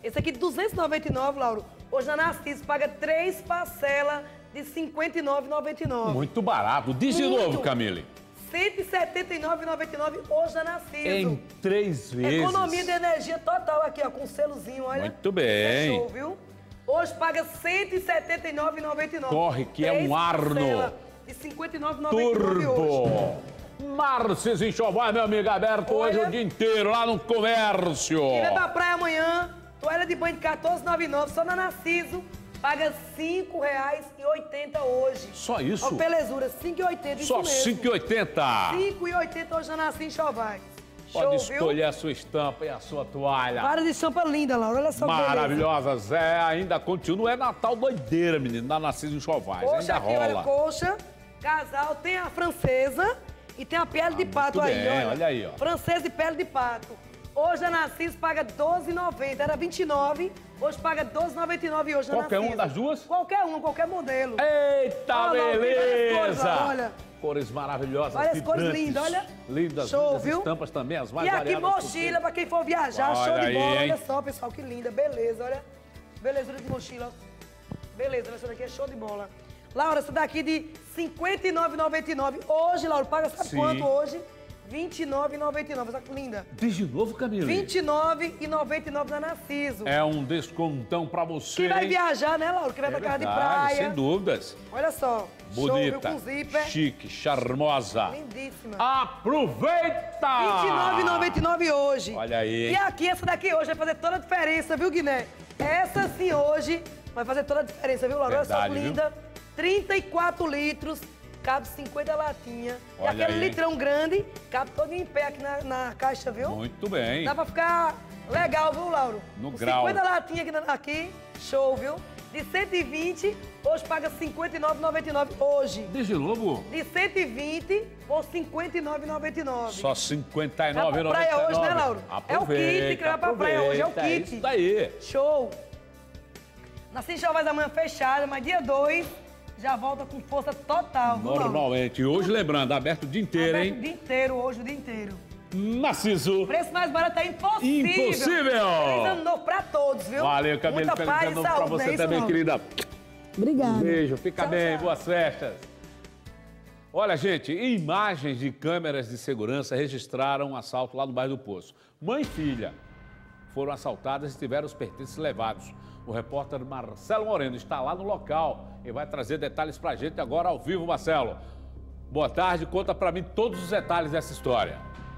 Esse aqui de duzentos e noventa e nove, Lauro. Hoje na Narciso paga três parcelas de cinquenta e nove reais e noventa e nove centavos. Muito barato. Diz de Muito. novo, Camille. cento e setenta e nove reais e noventa e nove centavos hoje na Narciso. Em três vezes. Economia de energia total aqui, ó, com um selozinho, olha. Muito bem. Fechou, viu? Hoje paga cento e setenta e nove reais e noventa e nove centavos. Corre, que é um Arno. De cinquenta e nove reais e noventa e nove centavos hoje. Turbo. Narciso Enxoval, meu amigo, aberto Olha. hoje o dia inteiro lá no comércio. Quem vai pra praia amanhã, toalha de banho de quatorze reais e noventa e nove centavos, só na Narciso, paga cinco reais e oitenta centavos hoje. Só isso? Ó, belezura, cinco reais e oitenta centavos, Só isso mesmo. cinco reais e oitenta centavos. cinco reais e oitenta centavos hoje na Narciso Enxoval. Pode Show, escolher viu? a sua estampa e a sua toalha. Várias estampas lindas, Laura, olha só que beleza. Maravilhosas. É, ainda continua. É Natal doideira, menino, na Narciso Enxoval. Coxa Ainda aqui, olha, rola. coxa, casal, tem a francesa e tem a pele de pato aí, bem, olha. olha aí, ó. Francesa e pele de pato. Hoje a Narciso paga doze reais e noventa centavos, era vinte e nove reais, hoje paga doze reais e noventa e nove centavos hoje a Qualquer Narciso. uma das duas? Qualquer uma, qualquer modelo. Eita, Olha, tem várias beleza! cores lá, olha. Cores maravilhosas, Várias cores vibrantes. lindas, olha. Lindas, Show, lindas viu? estampas também, as mais E aqui variadas mochila pra quem for viajar, show Olha de aí, bola, hein? olha só, pessoal, que linda, beleza, olha. Belezura de mochila. Beleza, essa daqui é show de bola. Laura, essa daqui de cinquenta e nove reais e noventa e nove centavos. Hoje, Laura, paga sabe Sim. quanto hoje? vinte e nove reais e noventa e nove centavos, olha que linda. Diz de novo, Camila. vinte e nove reais e noventa e nove centavos na Narciso. É um descontão pra você, Quem vai hein? viajar, né, Laura? Quem vai É pra casa de verdade, praia. sem dúvidas. Olha só. Show, Bonita, viu, com zíper. chique, charmosa. Lindíssima. Aproveita! vinte e nove reais e noventa e nove centavos hoje. Olha aí, hein? E aqui, essa daqui hoje vai fazer toda a diferença, viu, Guiné? Essa sim hoje vai fazer toda a diferença, viu, Laura? Olha só que Verdade, linda. trinta e quatro litros, cabe cinquenta latinhas. E Olha aquele aí, hein? litrão grande, cabe todo em pé aqui na, na caixa, viu? Muito bem. Dá pra ficar legal, viu, Lauro? No Com grau. cinquenta latinhas aqui, na- aqui, show, viu? De cento e vinte, hoje paga cinquenta e nove reais e noventa e nove centavos hoje. Diz de novo. De cento e vinte por cinquenta e nove reais e noventa e nove centavos. Só cinquenta e Vai nove pra reais e noventa e nove praia hoje, né, centavos. Lauro? É o Aproveita, kit que vai pra praia hoje, é o aproveita, kit. isso daí. Show! Nasci Chavaz amanhã fechada, mas dia dois já volta com força total, viu, Lauro? Normalmente. E hoje, lembrando, aberto o dia inteiro, Aberto o hein? dia inteiro, hoje o dia inteiro. Narciso. Preço mais barato é impossível. Impossível. Feliz ano novo pra todos, viu? Valeu, Camila. Muita Feliz paz ano e novo pra saúde, você não é isso, também, não? querida. Obrigada. Um beijo, fica Tchau, bem, tchau. boas festas. Olha, gente, imagens de câmeras de segurança registraram um assalto lá no bairro do Poço. Mãe e filha foram assaltadas e tiveram os pertences levados. O repórter Marcelo Moreno está lá no local e vai trazer detalhes pra gente agora ao vivo, Marcelo. Boa tarde, conta pra mim todos os detalhes dessa história.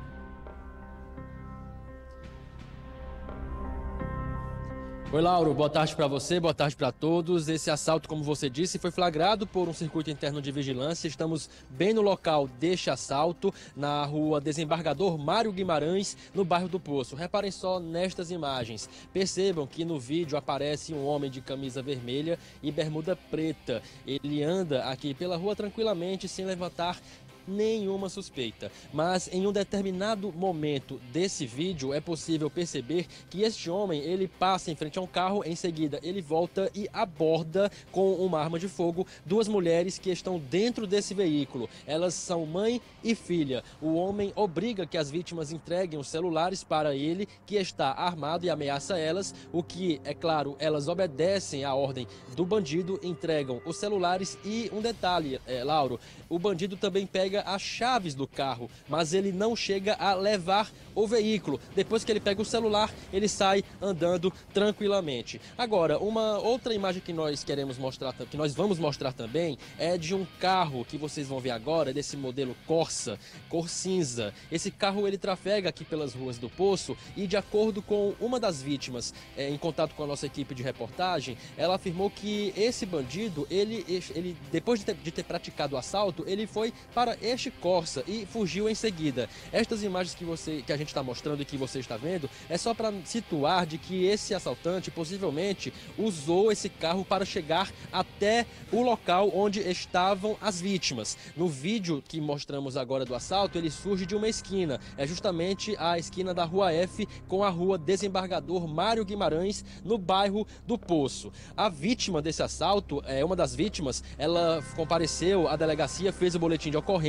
Oi, Lauro, boa tarde para você, boa tarde para todos. Esse assalto, como você disse, foi flagrado por um circuito interno de vigilância. Estamos bem no local deste assalto, na rua Desembargador Mário Guimarães, no bairro do Poço. Reparem só nestas imagens. Percebam que no vídeo aparece um homem de camisa vermelha e bermuda preta. Ele anda aqui pela rua tranquilamente, sem levantar nenhuma suspeita, mas em um determinado momento desse vídeo é possível perceber que este homem ele passa em frente a um carro, em seguida ele volta e aborda com uma arma de fogo duas mulheres que estão dentro desse veículo. Elas são mãe e filha. O homem obriga que as vítimas entreguem os celulares para ele, que está armado, e ameaça elas, o que, é claro, elas obedecem à ordem do bandido, entregam os celulares. E um detalhe, é, Lauro, o bandido também pega as chaves do carro, mas ele não chega a levar o veículo. Depois que ele pega o celular, ele sai andando tranquilamente. Agora, uma outra imagem que nós queremos mostrar, que nós vamos mostrar também, é de um carro que vocês vão ver agora, desse modelo Corsa, cor cinza. Esse carro ele trafega aqui pelas ruas do Poço e, de acordo com uma das vítimas, é, em contato com a nossa equipe de reportagem, ela afirmou que esse bandido, ele, ele depois de ter, de ter praticado o assalto, ele foi para este Corsa e fugiu em seguida. Estas imagens que, você, que a gente está mostrando e que você está vendo é só para situar de que esse assaltante possivelmente usou esse carro para chegar até o local onde estavam as vítimas. No vídeo que mostramos agora do assalto, ele surge de uma esquina, é justamente a esquina da Rua F com a Rua Desembargador Mário Guimarães, no bairro do Poço. A vítima desse assalto, é uma das vítimas, ela compareceu à delegacia, fez o boletim de ocorrência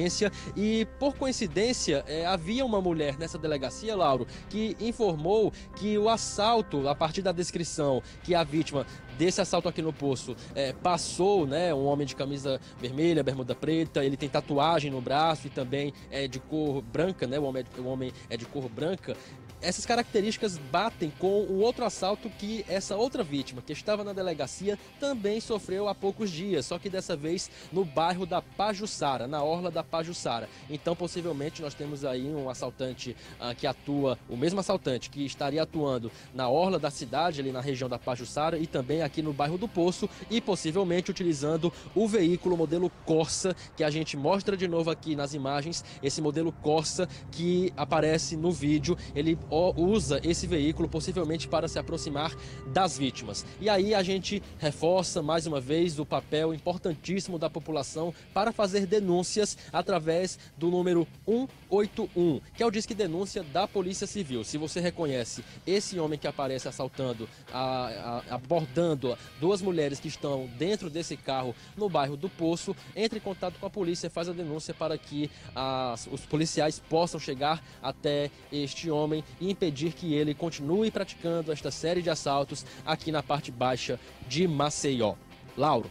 ocorrência e, por coincidência, é, havia uma mulher nessa delegacia, Lauro, que informou que o assalto, a partir da descrição que a vítima desse assalto aqui no Poço é, passou, né, um homem de camisa vermelha, bermuda preta, ele tem tatuagem no braço e também é de cor branca, né, o homem é, o homem é de cor branca. Essas características batem com o outro assalto que essa outra vítima, que estava na delegacia, também sofreu há poucos dias, só que dessa vez no bairro da Pajuçara, na orla da Pajuçara. Então, possivelmente, nós temos aí um assaltante ah, que atua, o mesmo assaltante que estaria atuando na orla da cidade, ali na região da Pajuçara, e também aqui no bairro do Poço, e possivelmente utilizando o veículo modelo Corsa, que a gente mostra de novo aqui nas imagens, esse modelo Corsa que aparece no vídeo. Ele usa esse veículo possivelmente para se aproximar das vítimas. E aí a gente reforça mais uma vez o papel importantíssimo da população para fazer denúncias através do número um oito um, que é o Disque Denúncia da Polícia Civil. Se você reconhece esse homem que aparece assaltando, a, a, abordando duas mulheres que estão dentro desse carro no bairro do Poço, entre em contato com a polícia e faz a denúncia para que as, os policiais possam chegar até este homem e impedir que ele continue praticando esta série de assaltos aqui na parte baixa de Maceió. Lauro.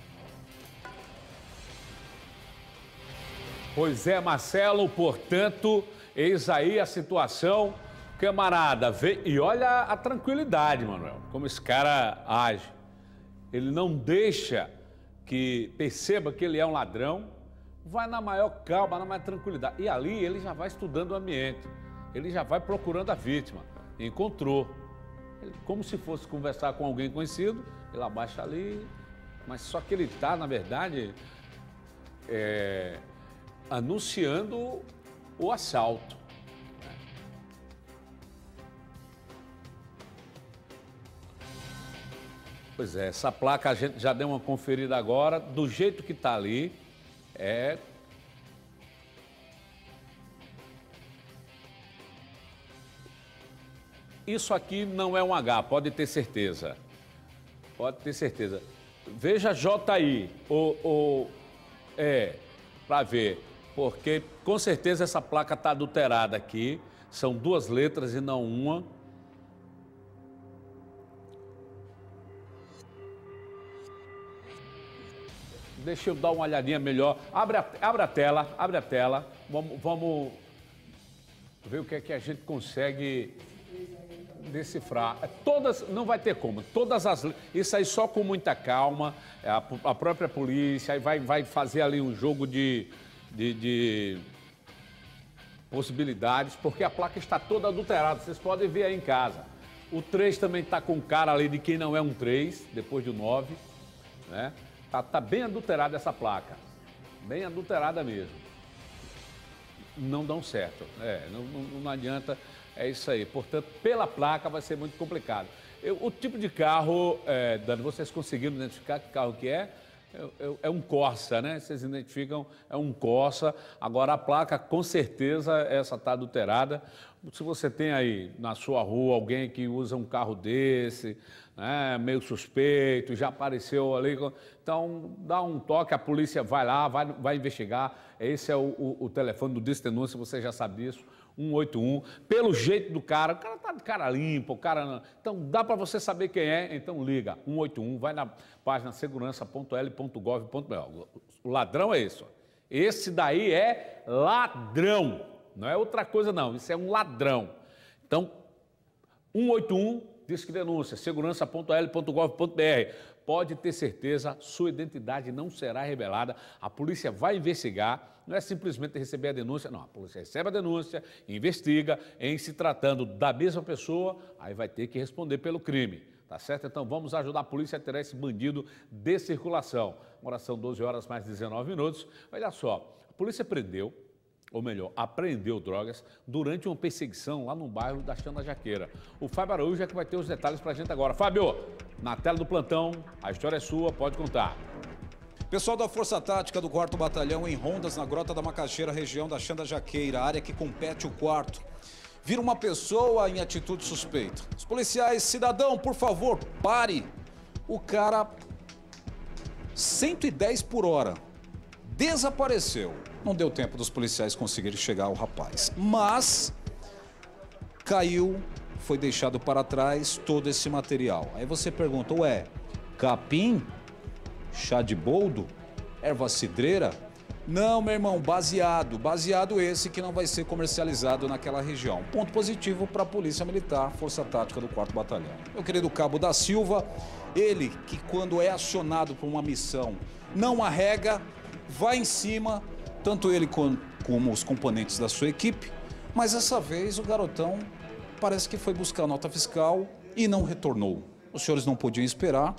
Pois é, Marcelo, portanto, eis aí a situação, camarada, vê, e olha a tranquilidade, Manuel, como esse cara age. Ele não deixa que perceba que ele é um ladrão, vai na maior calma, na maior tranquilidade. E ali ele já vai estudando o ambiente. Ele já vai procurando a vítima. Encontrou. Ele, como se fosse conversar com alguém conhecido, ele abaixa ali. Mas só que ele está, na verdade, é, anunciando o assalto. Pois é, essa placa a gente já deu uma conferida agora. Do jeito que está ali, é... Isso aqui não é um H, pode ter certeza. Pode ter certeza. Veja J I, ou, ou é, para ver, porque com certeza essa placa está adulterada aqui. São duas letras e não uma. Deixa eu dar uma olhadinha melhor. Abre a, abre a tela, abre a tela. Vamos, vamos ver o que é que a gente consegue decifrar. Todas, não vai ter como, todas as... Isso aí só com muita calma, a, a própria polícia aí vai, vai fazer ali um jogo de, de, de possibilidades, porque a placa está toda adulterada, vocês podem ver aí em casa. O três também está com cara ali de quem não é um três, depois do nove, né? Tá, tá bem adulterada essa placa, bem adulterada mesmo. Não dão certo, é, não, não, não adianta... É isso aí, portanto, pela placa vai ser muito complicado. Eu, o tipo de carro, é, Dani, vocês conseguiram identificar que carro que é? É, é? É um Corsa, né? Vocês identificam, é um Corsa. Agora a placa, com certeza, essa está adulterada. Se você tem aí na sua rua alguém que usa um carro desse, né, meio suspeito, já apareceu ali, então dá um toque, a polícia vai lá, vai, vai investigar. Esse é o, o, o telefone do Disque Denúncia, você já sabe disso. um oito um, pelo jeito do cara, o cara tá de cara limpa, o cara não... Então dá para você saber quem é, então liga, um oito um, vai na página segurança ponto l ponto gov ponto b r. O ladrão é esse, ó. Esse daí é ladrão, não é outra coisa não, isso é um ladrão. Então, um oito um, Disque Denúncia, segurança ponto l ponto gov ponto b r. Pode ter certeza, sua identidade não será revelada, a polícia vai investigar. Não é simplesmente receber a denúncia, não. A polícia recebe a denúncia, investiga, em se tratando da mesma pessoa, aí vai ter que responder pelo crime, tá certo? Então vamos ajudar a polícia a tirar esse bandido de circulação. Agora são doze horas mais dezenove minutos. Olha só, a polícia prendeu, ou melhor, apreendeu drogas durante uma perseguição lá no bairro da Xanda Jaqueira. O Fábio Araújo é que vai ter os detalhes pra gente agora. Fábio, na tela do plantão, a história é sua, pode contar. Pessoal da Força Tática do quarto Batalhão em rondas na Grota da Macaxeira, região da Xanda Jaqueira, área que compete o quarto. Vira uma pessoa em atitude suspeita. Os policiais, cidadão, por favor, pare. O cara, cento e dez por hora, desapareceu. Não deu tempo dos policiais conseguirem chegar ao rapaz. Mas caiu, foi deixado para trás todo esse material. Aí você pergunta, ué, capim? Chá de boldo? Erva cidreira? Não, meu irmão, baseado. Baseado esse que não vai ser comercializado naquela região. Ponto positivo para a Polícia Militar, Força Tática do quarto Batalhão. Meu querido Cabo da Silva, ele que quando é acionado por uma missão não arrega, vai em cima, tanto ele como, como os componentes da sua equipe, mas essa vez o garotão parece que foi buscar nota fiscal e não retornou. Os senhores não podiam esperar,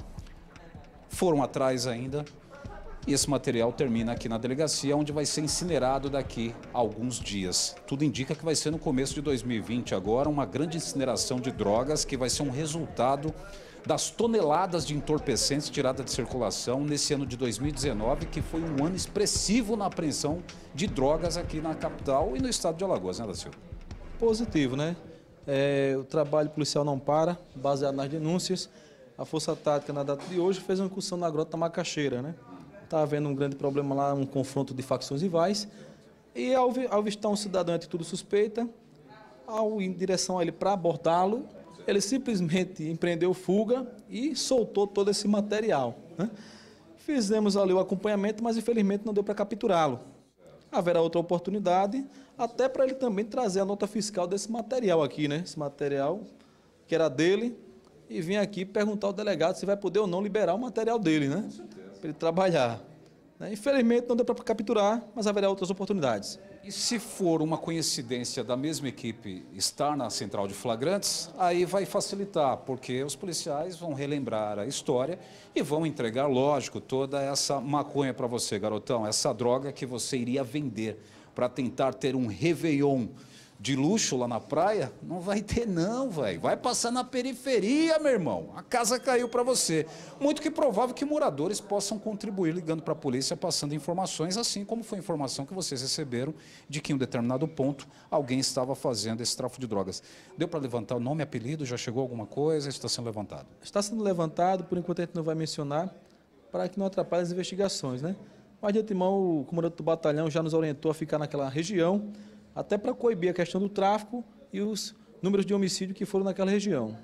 foram atrás ainda, e esse material termina aqui na delegacia, onde vai ser incinerado daqui a alguns dias. Tudo indica que vai ser no começo de dois mil e vinte agora, uma grande incineração de drogas que vai ser um resultado das toneladas de entorpecentes tiradas de circulação nesse ano de dois mil e dezenove, que foi um ano expressivo na apreensão de drogas aqui na capital e no estado de Alagoas, né, da Silva? Positivo, né? É, o trabalho policial não para, baseado nas denúncias. A Força Tática, na data de hoje, fez uma incursão na Grota da Macaxeira, né? Está havendo um grande problema lá, um confronto de facções rivais. E ao, ao avistar um cidadão atitude suspeita, ao ir em direção a ele para abordá-lo, ele simplesmente empreendeu fuga e soltou todo esse material, né? Fizemos ali o acompanhamento, mas infelizmente não deu para capturá-lo. Haverá outra oportunidade, até para ele também trazer a nota fiscal desse material aqui, né? Esse material que era dele, e vir aqui perguntar ao delegado se vai poder ou não liberar o material dele, né? Para ele trabalhar. Infelizmente não deu para capturar, mas haverá outras oportunidades. E se for uma coincidência da mesma equipe estar na central de flagrantes, aí vai facilitar, porque os policiais vão relembrar a história e vão entregar, lógico, toda essa maconha para você, garotão, essa droga que você iria vender para tentar ter um réveillon de luxo lá na praia. Não vai ter não, velho. Vai passar na periferia, meu irmão. A casa caiu para você. Muito que provável que moradores possam contribuir ligando para a polícia, passando informações, assim como foi a informação que vocês receberam de que em um determinado ponto alguém estava fazendo esse tráfico de drogas. Deu para levantar o nome, apelido? Já chegou alguma coisa? Está sendo levantado? Está sendo levantado, por enquanto a gente não vai mencionar, para que não atrapalhe as investigações, né? Mas de antemão, o comandante do batalhão já nos orientou a ficar naquela região, até para coibir a questão do tráfico e os números de homicídio que foram naquela região.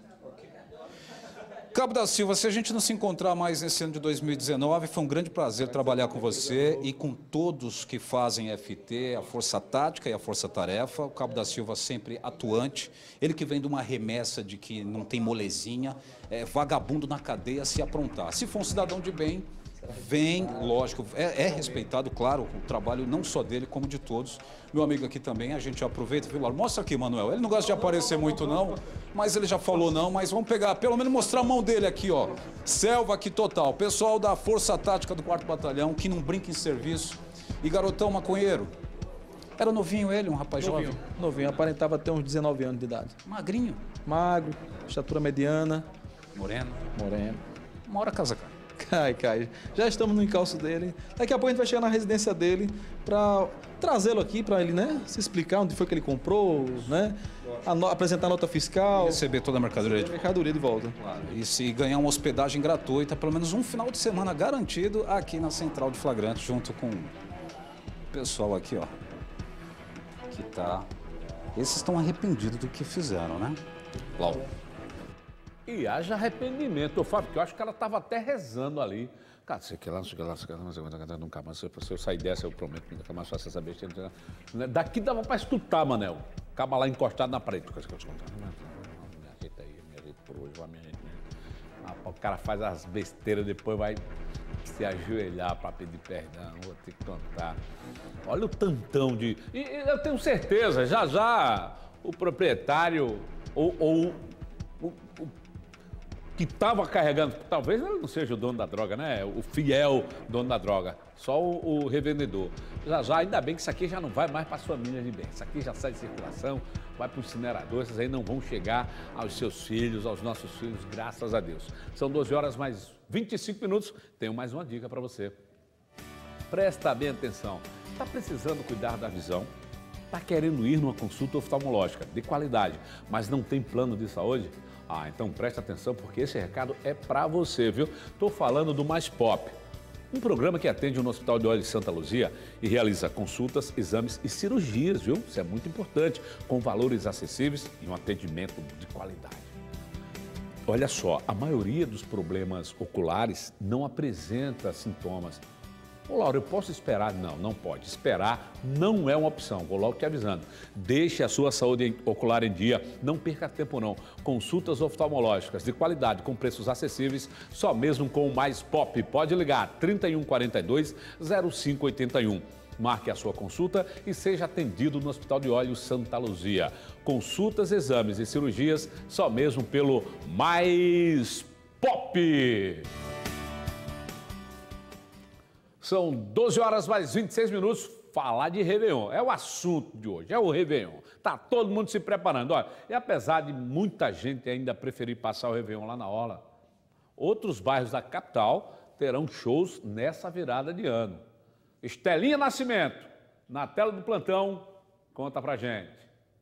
Cabo da Silva, se a gente não se encontrar mais nesse ano de dois mil e dezenove, foi um grande prazer trabalhar com você e com todos que fazem F T, a Força Tática e a Força Tarefa. O Cabo da Silva sempre atuante, ele que vem de uma remessa de que não tem molezinha, é vagabundo na cadeia se aprontar. Se for um cidadão de bem, vem, lógico, é, é respeitado, claro, o trabalho não só dele, como de todos. Meu amigo aqui também, a gente aproveita, viu, Lauro? Mostra aqui, Manuel. Ele não gosta de aparecer muito, não, mas ele já falou não, mas vamos pegar, pelo menos mostrar a mão dele aqui, ó. Selva aqui total. Pessoal da Força Tática do quarto Batalhão, que não brinca em serviço. E garotão maconheiro. Era novinho ele, um rapaz novinho, jovem? Novinho, aparentava ter uns dezenove anos de idade. Magrinho? Magro, estatura mediana. Moreno? Moreno. Uma hora casa, cara. Cai, cai. Já estamos no encalço dele. Daqui a pouco a gente vai chegar na residência dele para trazê-lo aqui para ele, né, se explicar onde foi que ele comprou, né, a no, apresentar a nota fiscal. E receber toda a mercadoria. De... mercadoria de volta. Claro. E se ganhar uma hospedagem gratuita, pelo menos um final de semana garantido aqui na Central de Flagrante, junto com o pessoal aqui, ó, que tá... Esses estão arrependidos do que fizeram, né? Lauro. E haja arrependimento, Fábio, porque eu acho que ela estava até rezando ali. Cara, sei que lá, não sei que lá, não sei que lá, não sei que lá, nunca mais. Se eu sair dessa, eu prometo que nunca mais faço essa besteira. Daqui dava pra escutar, Manel. Acaba lá encostado na parede. Me ajeita aí, me ajeita por hoje, vai me ajeitar. O cara faz as besteiras, depois vai se ajoelhar para pedir perdão, vou ter que contar. Olha o tantão de... E eu tenho certeza, já já o proprietário ou... ou o, o, que estava carregando, talvez ele não seja o dono da droga, né? O fiel dono da droga, só o, o revendedor. Já, já, ainda bem que isso aqui já não vai mais para a sua família de bem. Isso aqui já sai de circulação, vai para o incinerador, esses aí não vão chegar aos seus filhos, aos nossos filhos, graças a Deus. São doze horas mais vinte e cinco minutos, tenho mais uma dica para você. Presta bem atenção, está precisando cuidar da visão? Está querendo ir numa consulta oftalmológica de qualidade, mas não tem plano de saúde? Ah, então preste atenção porque esse recado é para você, viu? Estou falando do Mais Pop. Um programa que atende no Hospital de Olhos de Santa Luzia e realiza consultas, exames e cirurgias, viu? Isso é muito importante, com valores acessíveis e um atendimento de qualidade. Olha só, a maioria dos problemas oculares não apresenta sintomas. Ô, Laura, eu posso esperar? Não, não pode. Esperar não é uma opção, vou logo te avisando. Deixe a sua saúde ocular em dia, não perca tempo não. Consultas oftalmológicas de qualidade com preços acessíveis, só mesmo com o Mais Pop. Pode ligar trinta e um quarenta e dois, zero cinco oitenta e um. Marque a sua consulta e seja atendido no Hospital de Olhos Santa Luzia. Consultas, exames e cirurgias, só mesmo pelo Mais Pop. São doze horas mais vinte e seis minutos, falar de Réveillon. É o assunto de hoje, é o Réveillon. Tá todo mundo se preparando. Olha, e apesar de muita gente ainda preferir passar o Réveillon lá na orla, outros bairros da capital terão shows nessa virada de ano. Estelinha Nascimento, na tela do plantão, conta pra gente.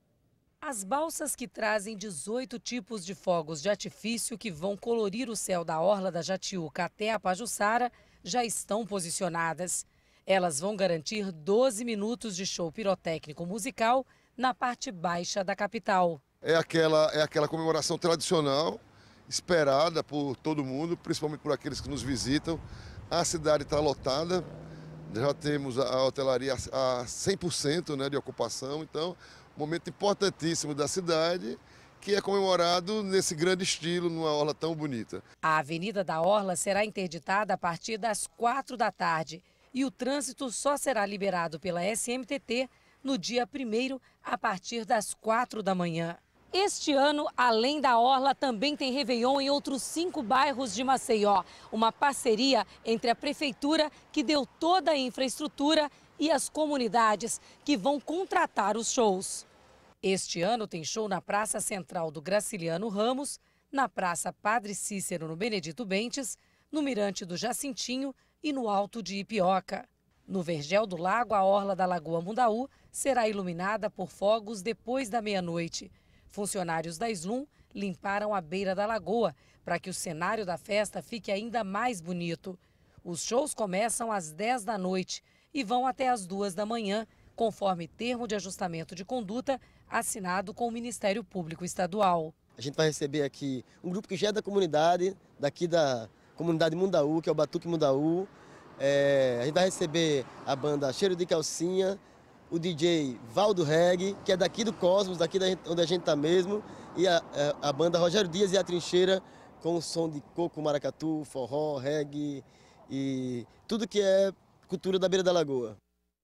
As balsas que trazem dezoito tipos de fogos de artifício que vão colorir o céu da orla da Jatiuca até a Pajuçara já estão posicionadas. Elas vão garantir doze minutos de show pirotécnico musical na parte baixa da capital. É aquela, é aquela comemoração tradicional, esperada por todo mundo, principalmente por aqueles que nos visitam. A cidade está lotada, já temos a hotelaria a cem por cento, né, de ocupação, então, momento importantíssimo da cidade, que é comemorado nesse grande estilo, numa orla tão bonita. A Avenida da Orla será interditada a partir das quatro da tarde e o trânsito só será liberado pela S M T T no dia primeiro, a partir das quatro da manhã. Este ano, além da Orla, também tem Réveillon em outros cinco bairros de Maceió. Uma parceria entre a Prefeitura, que deu toda a infraestrutura, e as comunidades, que vão contratar os shows. Este ano tem show na Praça Central do Graciliano Ramos, na Praça Padre Cícero no Benedito Bentes, no Mirante do Jacintinho e no Alto de Ipioca. No Vergel do Lago, a orla da Lagoa Mundaú será iluminada por fogos depois da meia-noite. Funcionários da Slum limparam a beira da lagoa para que o cenário da festa fique ainda mais bonito. Os shows começam às dez da noite e vão até às duas da manhã, conforme termo de ajustamento de conduta assinado com o Ministério Público Estadual. A gente vai receber aqui um grupo que já é da comunidade, daqui da comunidade Mundaú, que é o Batuque Mundaú. É, a gente vai receber a banda Cheiro de Calcinha, o D J Valdo Reg, que é daqui do Cosmos, daqui da, onde a gente está mesmo, e a, a, a banda Rogério Dias e a Trincheira, com o som de coco, maracatu, forró, reggae e tudo que é cultura da beira da lagoa.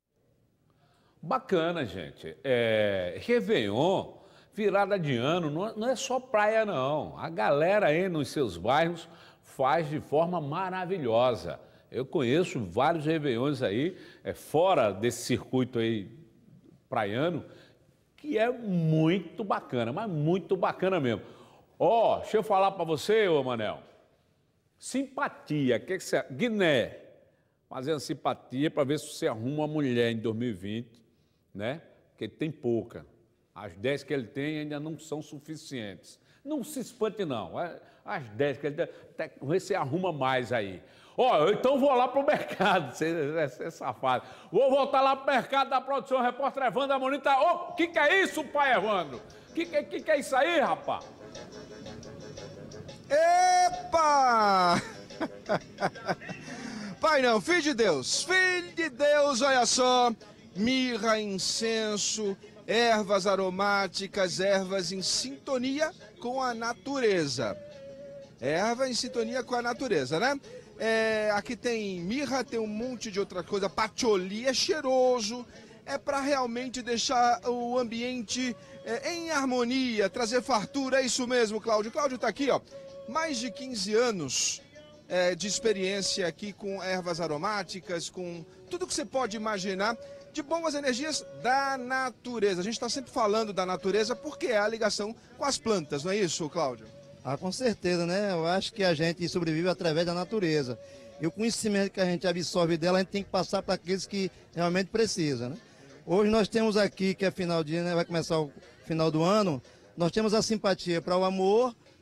Bacana, gente. É, Réveillon, virada de ano, não é só praia, não. A galera aí nos seus bairros faz de forma maravilhosa. Eu conheço vários Réveillons aí, é, fora desse circuito aí praiano, que é muito bacana, mas muito bacana mesmo. Ó, oh, deixa eu falar para você, ô Manel. Simpatia, que que você... Guiné, fazendo simpatia para ver se você arruma uma mulher em dois mil e vinte, né? Porque tem pouca. As dez que ele tem ainda não são suficientes. Não se espante, não. As dez que ele tem, até você arruma mais aí. Ó, oh, então vou lá pro mercado, você é safado. Vou voltar lá pro mercado da produção, repórter Evandro Amorim tá... Ô, oh, que que é isso, pai Evandro? Que que, que que é isso aí, rapaz? Epa! Pai não, filho de Deus, filho de Deus, olha só. Mirra, incenso, ervas aromáticas, ervas em sintonia com a natureza. Erva em sintonia com a natureza, né? É, aqui tem mirra, tem um monte de outra coisa, patchouli, é cheiroso, é para realmente deixar o ambiente é, em harmonia, trazer fartura, é isso mesmo, Cláudio. Cláudio tá aqui, ó, mais de quinze anos é, de experiência aqui com ervas aromáticas, com tudo que você pode imaginar de boas energias da natureza. A gente está sempre falando da natureza porque é a ligação com as plantas, não é isso, Cláudio? Ah, com certeza, né? Eu acho que a gente sobrevive através da natureza. E o conhecimento que a gente absorve dela, a gente tem que passar para aqueles que realmente precisam, né? Hoje nós temos aqui, que é final de ano, né? Vai começar o final do ano, nós temos a simpatia para o amor,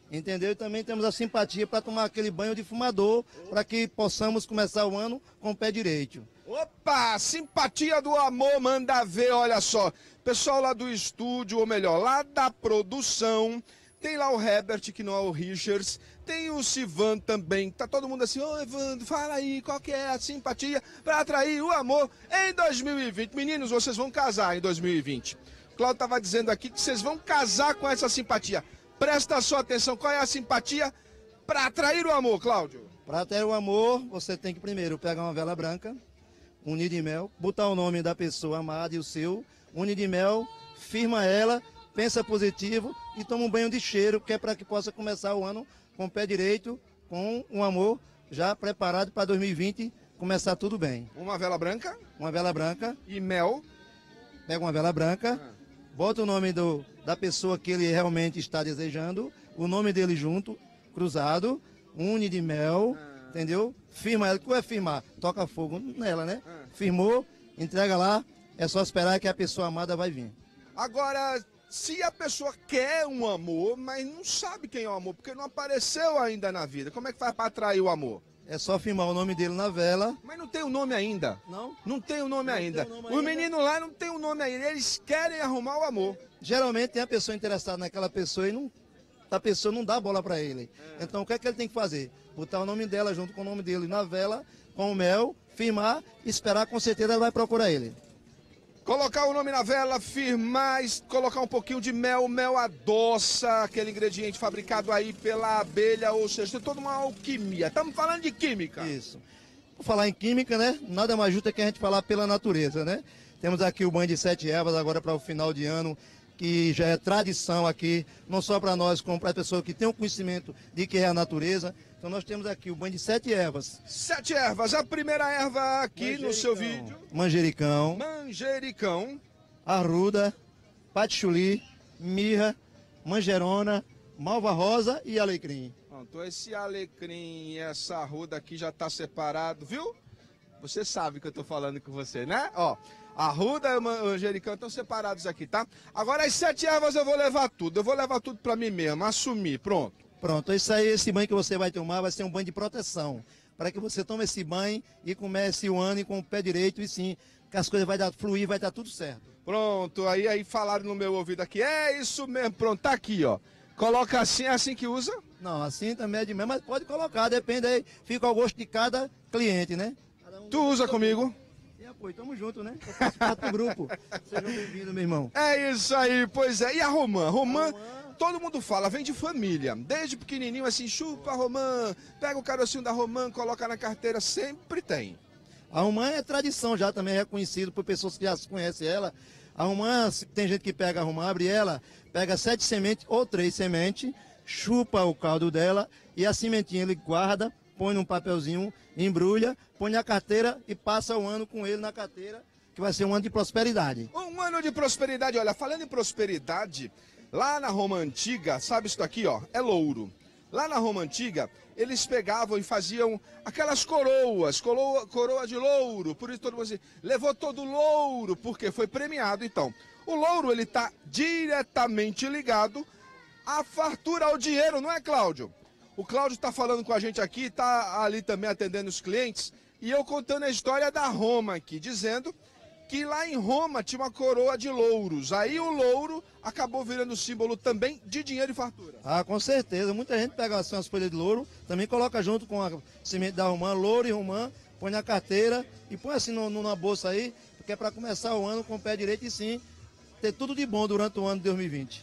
entendeu? E também temos a simpatia para tomar aquele banho de fumador, para que possamos começar o ano com o pé direito. Opa, simpatia do amor, manda ver, olha só. Pessoal lá do estúdio, ou melhor, lá da produção, tem lá o Herbert, que não é o Richards, tem o Sivan também, tá todo mundo assim, ô Evandro, fala aí, qual que é a simpatia para atrair o amor em dois mil e vinte? Meninos, vocês vão casar em dois mil e vinte. O Cláudio estava dizendo aqui que vocês vão casar com essa simpatia. Presta sua atenção, qual é a simpatia para atrair o amor, Cláudio? Para atrair o amor, você tem que primeiro pegar uma vela branca, unir de mel, botar o nome da pessoa amada e o seu, unir de mel, firma ela, pensa positivo e toma um banho de cheiro, que é para que possa começar o ano com o pé direito, com um amor já preparado para dois mil e vinte, começar tudo bem. Uma vela branca? Uma vela branca. E mel? Pega uma vela branca, ah. bota o nome do, da pessoa que ele realmente está desejando, o nome dele junto, cruzado, une de mel, ah. entendeu? Firma ela, o que é firmar? Toca fogo nela, né? Ah. Firmou, entrega lá, é só esperar que a pessoa amada vai vir. Agora, se a pessoa quer um amor, mas não sabe quem é o amor, porque não apareceu ainda na vida, como é que faz para atrair o amor? É só firmar o nome dele na vela. Mas não tem o nome ainda. Não? Não tem o nome não ainda. O Os meninos lá não tem o nome ainda, eles querem arrumar o amor. Geralmente tem a pessoa interessada naquela pessoa e não, a pessoa não dá bola para ele. É. Então o que é que ele tem que fazer? Botar o nome dela junto com o nome dele na vela, com o mel, firmar, esperar, com certeza ela vai procurar ele. Colocar o nome na vela, firmar, colocar um pouquinho de mel, mel adoça, aquele ingrediente fabricado aí pela abelha, ou seja, tem toda uma alquimia. Estamos falando de química. Isso. Por falar em química, né? Nada mais justo é que a gente falar pela natureza, né? Temos aqui o banho de sete ervas agora para o final de ano, que já é tradição aqui, não só para nós, como para as pessoas que têm o conhecimento de que é a natureza. Então nós temos aqui o banho de sete ervas. Sete ervas. A primeira erva aqui no seu vídeo. Manjericão. Manjericão. Arruda, patchouli, mirra, manjerona, malva rosa e alecrim. Pronto, esse alecrim e essa arruda aqui já está separado, viu? Você sabe que eu estou falando com você, né? Ó, a arruda e o manjericão estão separados aqui, tá? Agora as sete ervas eu vou levar tudo. Eu vou levar tudo para mim mesmo, assumir, pronto. Pronto, isso aí, esse banho que você vai tomar vai ser um banho de proteção. Para que você tome esse banho e comece o ano com o pé direito e sim, que as coisas vão dar, fluir, vai dar tudo certo. Pronto, aí, aí falaram no meu ouvido aqui, é isso mesmo, pronto, tá aqui, ó. Coloca assim, é assim que usa? Não, assim também é de mesmo, mas pode colocar, depende aí, fica ao gosto de cada cliente, né? Um tu usa comigo? E apoio, tamo junto, né? Eu faço parte do grupo. Sejam bem-vindos, meu irmão. É isso aí, pois é. E a romã? Romã... Todo mundo fala, vem de família. Desde pequenininho assim, chupa a romã, pega o carocinho da romã, coloca na carteira, sempre tem. A romã é tradição já, também é reconhecido por pessoas que já conhecem ela. A romã, tem gente que pega a romã, abre ela, pega sete sementes ou três sementes, chupa o caldo dela e a sementinha ele guarda, põe num papelzinho, embrulha, põe na carteira e passa o ano com ele na carteira, que vai ser um ano de prosperidade. Um ano de prosperidade, olha, falando em prosperidade... Lá na Roma Antiga, sabe isso daqui, ó? É louro. Lá na Roma Antiga, eles pegavam e faziam aquelas coroas, coroa, coroa de louro. Por isso todo mundo assim, levou todo o louro, porque foi premiado. Então, o louro, ele está diretamente ligado à fartura, ao dinheiro, não é, Cláudio? O Cláudio está falando com a gente aqui, está ali também atendendo os clientes. E eu contando a história da Roma aqui, dizendo... que lá em Roma tinha uma coroa de louros. Aí o louro acabou virando símbolo também de dinheiro e fartura. Ah, com certeza. Muita gente pega assim as folhas de louro, também coloca junto com a semente da romã, louro e romã, põe na carteira e põe assim no, numa bolsa aí, porque é para começar o ano com o pé direito e sim, ter tudo de bom durante o ano de dois mil e vinte.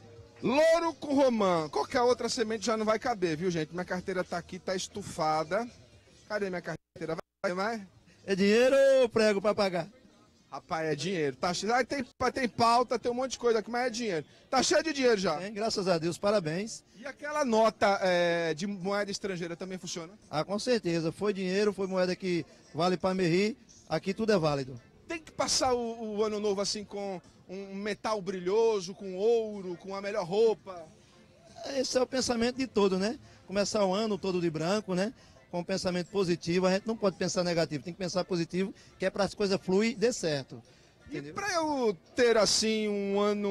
Louro com romã. Qualquer outra semente já não vai caber, viu, gente? Minha carteira tá aqui, tá estufada. Cadê minha carteira? Vai mais? É dinheiro ou prego para pagar? Rapaz, é dinheiro. Tá cheio. Ah, tem, tem pauta, tem um monte de coisa aqui, mas é dinheiro. Tá cheio de dinheiro já. Bem, graças a Deus, parabéns. E aquela nota é, de moeda estrangeira também funciona? Ah, com certeza. Foi dinheiro, foi moeda que vale para Merri. Aqui tudo é válido. Tem que passar o, o ano novo assim com um metal brilhoso, com ouro, com a melhor roupa. Esse é o pensamento de todo, né? Começar o ano todo de branco, né? Com um pensamento positivo, a gente não pode pensar negativo, tem que pensar positivo, que é para as coisas fluírem e dê certo. Entendeu? E para eu ter assim um ano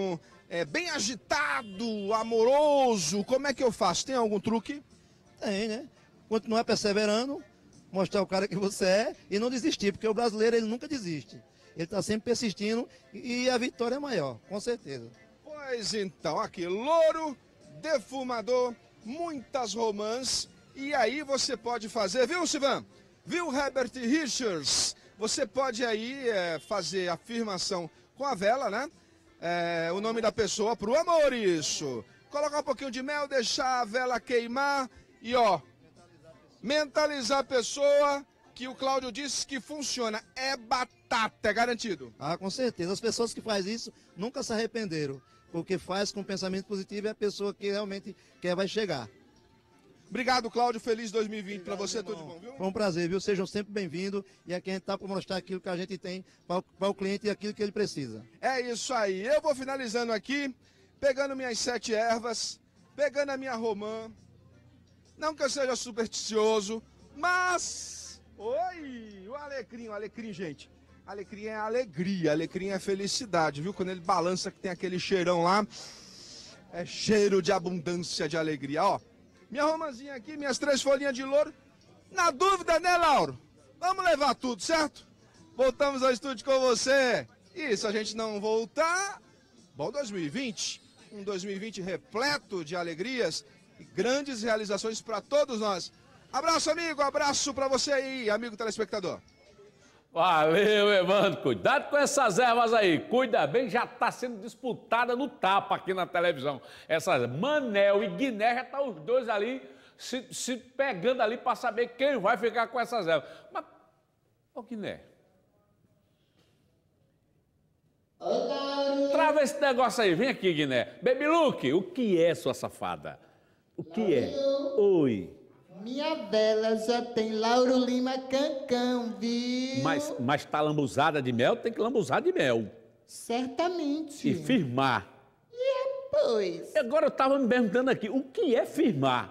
é, bem agitado, amoroso, como é que eu faço? Tem algum truque? Tem, né? Continuar perseverando, mostrar o cara que você é e não desistir, porque o brasileiro ele nunca desiste. Ele está sempre persistindo e a vitória é maior, com certeza. Pois então, aqui, louro, defumador, muitas romãs, e aí você pode fazer, viu, Sivan? Viu, Herbert Richards? Você pode aí é, fazer afirmação com a vela, né? É, o nome da pessoa pro amor, isso. Colocar um pouquinho de mel, deixar a vela queimar e, ó, mentalizar a pessoa que o Cláudio disse que funciona. É batata, é garantido. Ah, com certeza. As pessoas que fazem isso nunca se arrependeram. Porque faz com pensamento positivo e a pessoa que realmente quer vai chegar. Obrigado, Cláudio. Feliz dois mil e vinte para você, tudo de bom, viu? Foi um prazer, viu? Sejam sempre bem-vindos. E aqui a gente está para mostrar aquilo que a gente tem para o cliente e aquilo que ele precisa. É isso aí. Eu vou finalizando aqui, pegando minhas sete ervas, pegando a minha romã. Não que eu seja supersticioso, mas... Oi! O alecrim, o alecrim, gente. Alecrim é alegria, alecrim é felicidade, viu? Quando ele balança que tem aquele cheirão lá, é cheiro de abundância, de alegria. Ó, minha romãzinha aqui, minhas três folhinhas de louro. Na dúvida, né, Lauro? Vamos levar tudo, certo? Voltamos ao estúdio com você. E se a gente não voltar, bom dois mil e vinte. Um dois mil e vinte repleto de alegrias e grandes realizações para todos nós. Abraço, amigo, abraço para você aí, amigo telespectador. Valeu, Evandro. Cuidado com essas ervas aí. Cuida bem, já está sendo disputada no tapa aqui na televisão. Essas Manel e Guiné já estão os dois ali se, se pegando ali para saber quem vai ficar com essas ervas. Mas, ô Guiné, trava esse negócio aí. Vem aqui, Guiné. Baby Luke, o que é, sua safada? O que é? Oi. Minha vela já tem Lauro Lima Cancão, viu? Mas, mas tá lambuzada de mel, tem que lambuzar de mel. Certamente. E firmar. E depois? Agora eu tava me perguntando aqui, o que é firmar?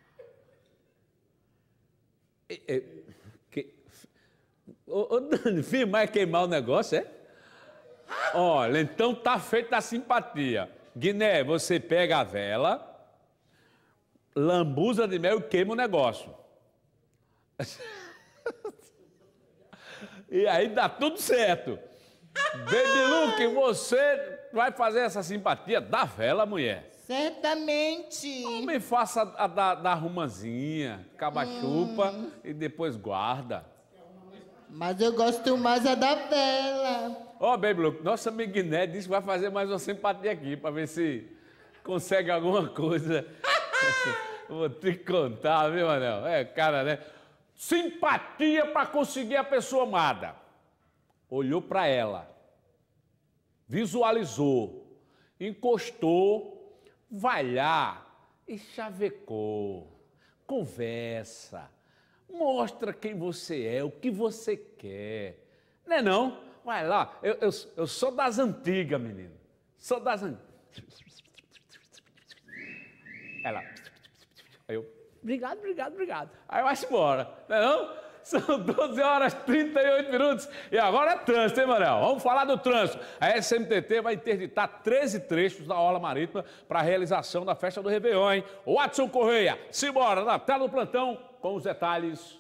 É, é, que, ô, ô, Dani, firmar é queimar o negócio, é? Olha, então tá feita a simpatia. Guiné, você pega a vela... lambuza de mel e queima o negócio. E aí dá tudo certo. Baby Luke, você vai fazer essa simpatia da vela, mulher. Certamente. Não me faça a, a da, da rumazinha, cabachupa hum. e depois guarda. Mas eu gosto mais a da vela. Ó, oh, Baby Luke, nossa amiga Guiné disse que vai fazer mais uma simpatia aqui, para ver se consegue alguma coisa. Vou te contar, viu, Manel? É, cara, né? Simpatia para conseguir a pessoa amada. Olhou para ela, visualizou, encostou, vai lá e chavecou. Conversa, mostra quem você é, o que você quer. Não é não? Vai lá, eu, eu, eu sou das antigas, menino. Sou das antigas. Ela... Aí eu, obrigado, obrigado, obrigado. Aí vai embora, não é não? São doze horas e trinta e oito minutos e agora é trânsito, hein, Manel? Vamos falar do trânsito. A S M T T vai interditar treze trechos da Orla Marítima para a realização da festa do Réveillon, hein? Watson Correia, simbora, na tela do plantão com os detalhes.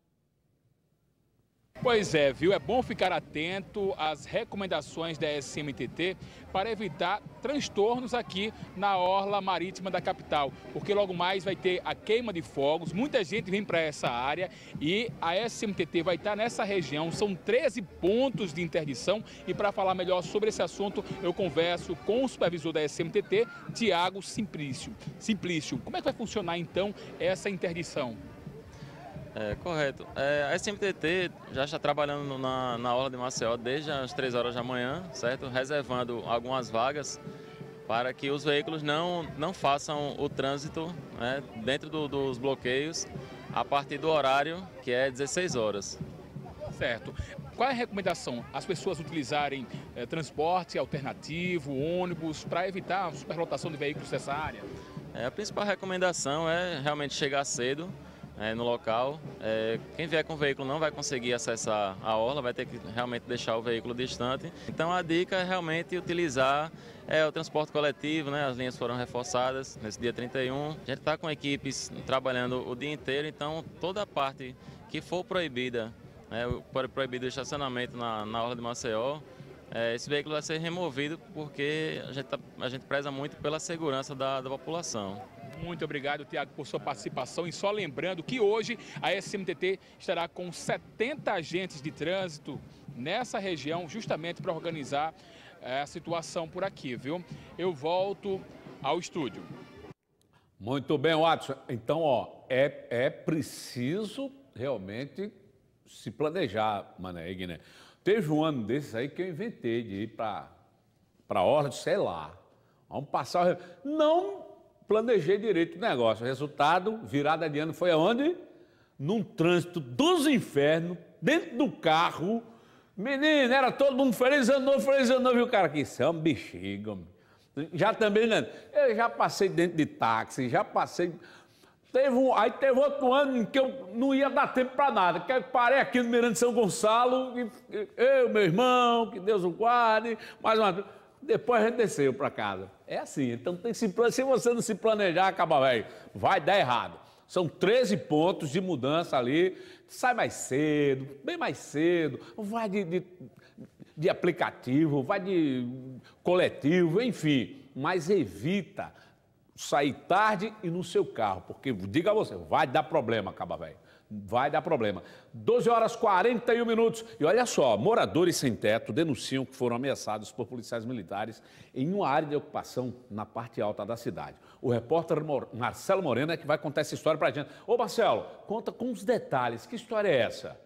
Pois é, viu? É bom ficar atento às recomendações da S M T T para evitar transtornos aqui na orla marítima da capital, porque logo mais vai ter a queima de fogos, muita gente vem para essa área e a S M T T vai estar nessa região, são treze pontos de interdição e para falar melhor sobre esse assunto eu converso com o supervisor da S M T T, Tiago Simplício. Simplício, como é que vai funcionar então essa interdição? É, correto. É, a S M T T já está trabalhando na, na orla de Maceió desde as três horas da manhã, certo? Reservando algumas vagas para que os veículos não, não façam o trânsito, né, dentro do, dos bloqueios a partir do horário que é dezesseis horas. Certo. Qual é a recomendação? As pessoas utilizarem é, transporte alternativo, ônibus, para evitar a superlotação de veículos nessa área? É, a principal recomendação é realmente chegar cedo, é, no local. É, quem vier com o veículo não vai conseguir acessar a orla, vai ter que realmente deixar o veículo distante. Então a dica é realmente utilizar é, o transporte coletivo, né? As linhas foram reforçadas nesse dia trinta e um. A gente está com equipes trabalhando o dia inteiro, então toda a parte que for proibida, é, proibido o estacionamento na, na orla de Maceió, é, esse veículo vai ser removido porque a gente, tá, a gente preza muito pela segurança da, da população. Muito obrigado, Tiago, por sua participação. E só lembrando que hoje a S M T T estará com setenta agentes de trânsito nessa região, justamente para organizar é, a situação por aqui, viu? Eu volto ao estúdio. Muito bem, Watson. Então, ó, é, é preciso realmente se planejar, Mané Igné. Teve um ano desses aí que eu inventei de ir para a orla, sei lá. Vamos passar... Não planejei direito o negócio. O resultado, virada de ano, foi aonde? Num trânsito dos infernos, dentro do carro. Menino, era todo mundo feliz ano novo, feliz ano novo. E o cara aqui, isso é um bexiga. Já também, né? Eu já passei dentro de táxi, já passei... Teve um, aí teve outro ano em que eu não ia dar tempo para nada, que eu parei aqui no Mirante São Gonçalo, e, eu, meu irmão, que Deus o guarde, mais uma... Depois a gente desceu para casa. É assim, então tem que se, se você não se planejar, acaba, velho, vai dar errado. São treze pontos de mudança ali, sai mais cedo, bem mais cedo, vai de, de, de aplicativo, vai de coletivo, enfim, mas evita sair tarde e no seu carro, porque, diga a você, vai dar problema, acaba, velho. Vai dar problema. doze horas e quarenta e um minutos. E olha só, moradores sem teto denunciam que foram ameaçados por policiais militares em uma área de ocupação na parte alta da cidade. O repórter Marcelo Moreno é que vai contar essa história pra gente. Ô Marcelo, conta com os detalhes. Que história é essa?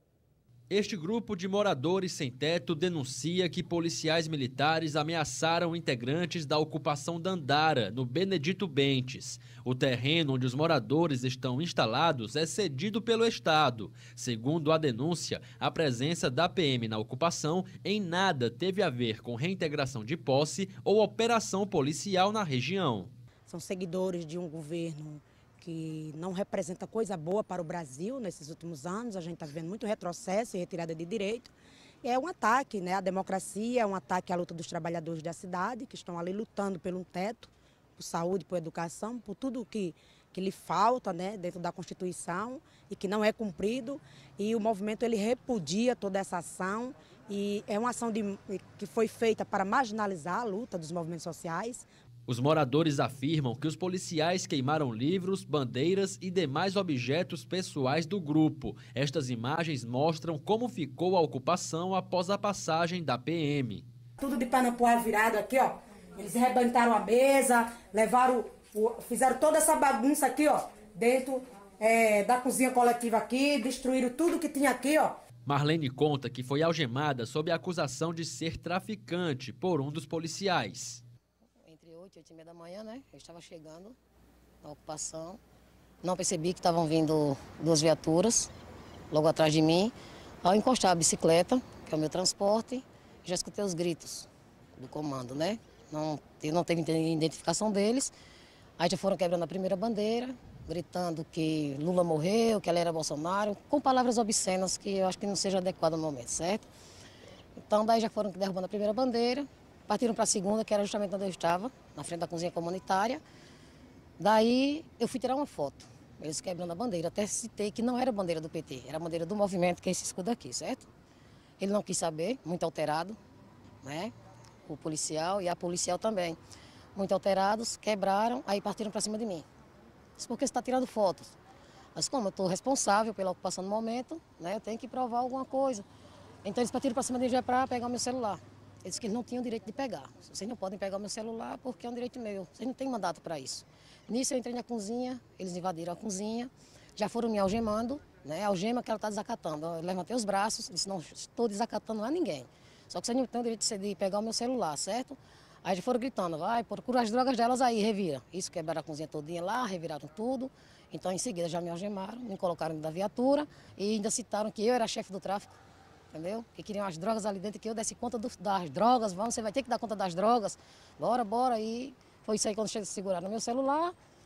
Este grupo de moradores sem teto denuncia que policiais militares ameaçaram integrantes da ocupação Dandara, no Benedito Bentes. O terreno onde os moradores estão instalados é cedido pelo Estado. Segundo a denúncia, a presença da P M na ocupação em nada teve a ver com reintegração de posse ou operação policial na região. São seguidores de um governo que não representa coisa boa para o Brasil nesses últimos anos. A gente está vivendo muito retrocesso e retirada de direito. É um ataque, né, à democracia, é um ataque à luta dos trabalhadores da cidade, que estão ali lutando por um teto, por saúde, por educação, por tudo que, que lhe falta, né, dentro da Constituição e que não é cumprido. E o movimento ele repudia toda essa ação e é uma ação de, que foi feita para marginalizar a luta dos movimentos sociais. Os moradores afirmam que os policiais queimaram livros, bandeiras e demais objetos pessoais do grupo. Estas imagens mostram como ficou a ocupação após a passagem da P M. Tudo de panapuá virado aqui, ó. Eles arrebentaram a mesa, levaram, fizeram toda essa bagunça aqui, ó, dentro é, da cozinha coletiva aqui, destruíram tudo que tinha aqui, ó. Marlene conta que foi algemada sob a acusação de ser traficante por um dos policiais. oito, oito e meia da manhã, né? Eu estava chegando na ocupação. Não percebi que estavam vindo duas viaturas logo atrás de mim. Ao encostar a bicicleta, que é o meu transporte, já escutei os gritos do comando, né? Não, não teve identificação deles. Aí já foram quebrando a primeira bandeira, gritando que Lula morreu, que ela era Bolsonaro, com palavras obscenas que eu acho que não seja adequado no momento, certo? Então daí já foram derrubando a primeira bandeira. Partiram para a segunda, que era justamente onde eu estava, na frente da cozinha comunitária. Daí eu fui tirar uma foto, eles quebrando a bandeira. Até citei que não era a bandeira do P T, era a bandeira do movimento, que é esse escudo aqui, certo? Ele não quis saber, muito alterado, né? O policial e a policial também. Muito alterados, quebraram, aí partiram para cima de mim. Isso porque você está tirando fotos. Mas como eu estou responsável pela ocupação do momento, né? Eu tenho que provar alguma coisa. Então eles partiram para cima de mim já para pegar o meu celular. Eles disseram que eles não tinham direito de pegar. Vocês não podem pegar o meu celular porque é um direito meu. Vocês não têm mandato para isso. Nisso eu entrei na cozinha, eles invadiram a cozinha, já foram me algemando, né? A algema que ela está desacatando. Eu levantei os braços, disse, não estou desacatando a ninguém. Só que vocês não têm o direito de pegar o meu celular, certo? Aí já foram gritando, vai, procura as drogas delas aí, revira. Isso, quebraram a cozinha todinha lá, reviraram tudo. Então, em seguida, já me algemaram, me colocaram dentro da viatura e ainda citaram que eu era chefe do tráfico. Entendeu? Que queriam as drogas ali dentro, que eu desse conta do, das drogas, vamos, você vai ter que dar conta das drogas. Bora, bora. E foi isso aí quando seguraram no meu celular,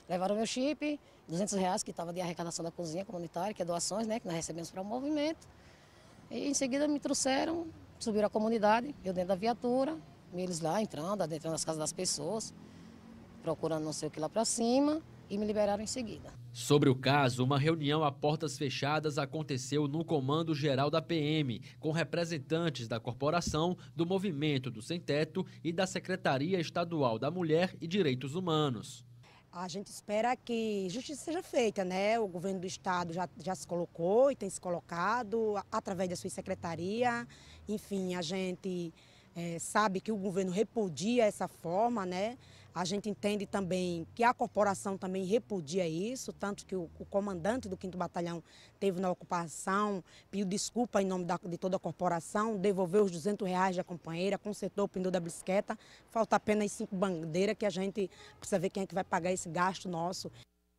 Levaram meu chip, duzentos reais, que estava de arrecadação da cozinha comunitária, que é doações, né, que nós recebemos para o movimento. E em seguida me trouxeram, subiram a comunidade, eu dentro da viatura, eles lá entrando, adentrando as casas das pessoas, procurando não sei o que lá para cima, e me liberaram em seguida. Sobre o caso, uma reunião a portas fechadas aconteceu no Comando Geral da P M, com representantes da corporação, do Movimento do Sem Teto e da Secretaria Estadual da Mulher e Direitos Humanos. A gente espera que justiça seja feita, né? O governo do estado já, já se colocou e tem se colocado através da sua secretaria. Enfim, a gente é, sabe que o governo repudia essa forma, né? A gente entende também que a corporação também repudia isso, tanto que o, o comandante do quinto Batalhão teve na ocupação, pediu desculpa em nome da, de toda a corporação, devolveu os duzentos reais da companheira, consertou o pneu da bicicleta, falta apenas cinco bandeiras que a gente precisa ver quem é que vai pagar esse gasto nosso.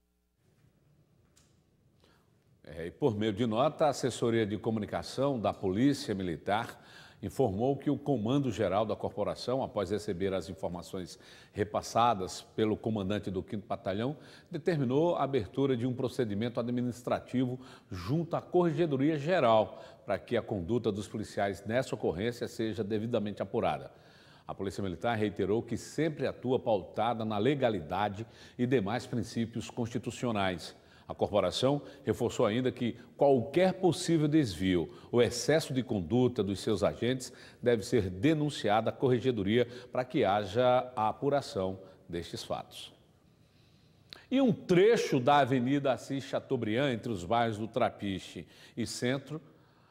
É, e por meio de nota, a assessoria de comunicação da Polícia Militar informou que o Comando Geral da Corporação, após receber as informações repassadas pelo comandante do quinto Batalhão, determinou a abertura de um procedimento administrativo junto à Corregedoria Geral, para que a conduta dos policiais nessa ocorrência seja devidamente apurada. A Polícia Militar reiterou que sempre atua pautada na legalidade e demais princípios constitucionais. A corporação reforçou ainda que qualquer possível desvio ou excesso de conduta dos seus agentes deve ser denunciado à Corregedoria para que haja a apuração destes fatos. E um trecho da Avenida Assis Chateaubriand, entre os bairros do Trapiche e Centro,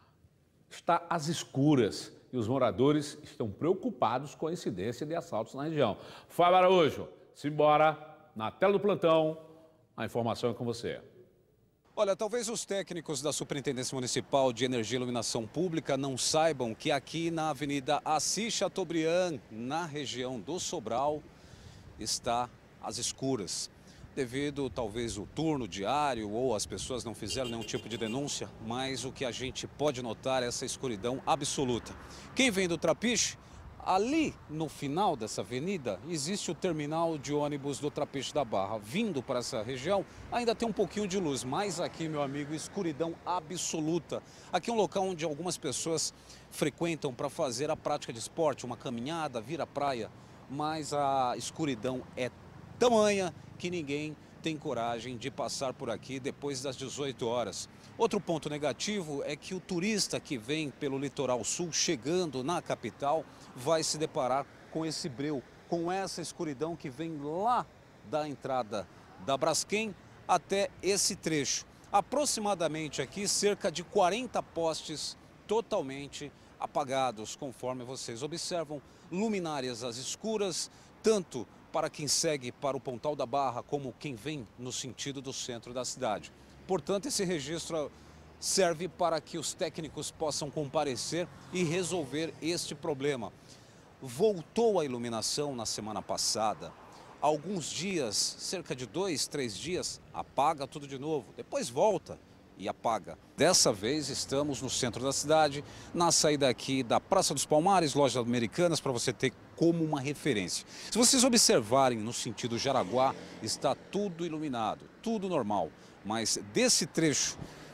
está às escuras e os moradores estão preocupados com a incidência de assaltos na região. Fábio Araújo, simbora, na tela do plantão. A informação é com você. Olha, talvez os técnicos da Superintendência Municipal de Energia e Iluminação Pública não saibam que aqui na Avenida Assis Chateaubriand, na região do Sobral, está às escuras. Devido talvez o turno diário ou as pessoas não fizeram nenhum tipo de denúncia, mas o que a gente pode notar é essa escuridão absoluta. Quem vem do Trapiche, ali no final dessa avenida existe o terminal de ônibus do Trapiche da Barra. Vindo para essa região ainda tem um pouquinho de luz, mas aqui, meu amigo, escuridão absoluta. Aqui é um local onde algumas pessoas frequentam para fazer a prática de esporte, uma caminhada, vir à praia, mas a escuridão é tamanha que ninguém tem coragem de passar por aqui depois das dezoito horas. Outro ponto negativo é que o turista que vem pelo litoral sul, chegando na capital, vai se deparar com esse breu, com essa escuridão que vem lá da entrada da Braskem até esse trecho. Aproximadamente aqui cerca de quarenta postes totalmente apagados, conforme vocês observam, luminárias às escuras, tanto para quem segue para o Pontal da Barra como quem vem no sentido do centro da cidade. Portanto, esse registro serve para que os técnicos possam comparecer e resolver este problema. Voltou a iluminação na semana passada. Alguns dias, cerca de dois, três dias, apaga tudo de novo. Depois volta e apaga. Dessa vez estamos no centro da cidade, na saída aqui da Praça dos Palmares, Lojas Americanas, para você ter como uma referência. Se vocês observarem no sentido Jaraguá, está tudo iluminado, tudo normal. Mas desse trecho,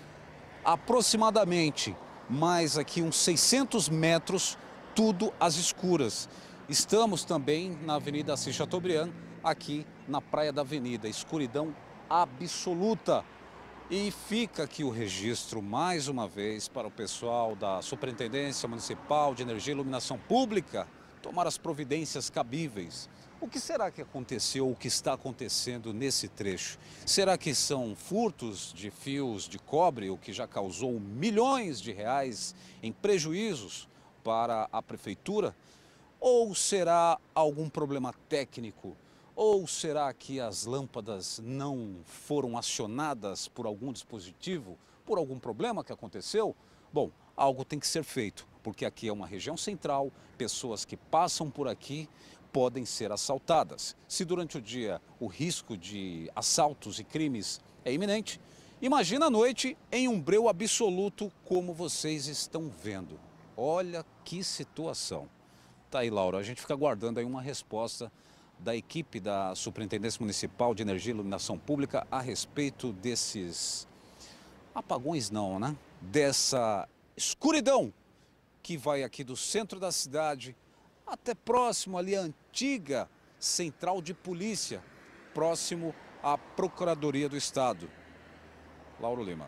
aproximadamente mais aqui uns seiscentos metros, tudo às escuras. Estamos também na Avenida Assis Chateaubriand, aqui na Praia da Avenida, escuridão absoluta. E fica aqui o registro, mais uma vez, para o pessoal da Superintendência Municipal de Energia e Iluminação Pública tomar as providências cabíveis. O que será que aconteceu, o que está acontecendo nesse trecho? Será que são furtos de fios de cobre, o que já causou milhões de reais em prejuízos para a prefeitura? Ou será algum problema técnico? Ou será que as lâmpadas não foram acionadas por algum dispositivo, por algum problema que aconteceu? Bom, algo tem que ser feito, porque aqui é uma região central, pessoas que passam por aqui podem ser assaltadas. Se durante o dia o risco de assaltos e crimes é iminente, imagina a noite em um breu absoluto como vocês estão vendo. Olha que situação. Tá aí, Laura, a gente fica aguardando aí uma resposta da equipe da Superintendência Municipal de Energia e Iluminação Pública a respeito desses apagões não, né? Dessa escuridão que vai aqui do centro da cidade até próximo ali à antiga central de polícia, próximo à Procuradoria do Estado. Lauro Lima.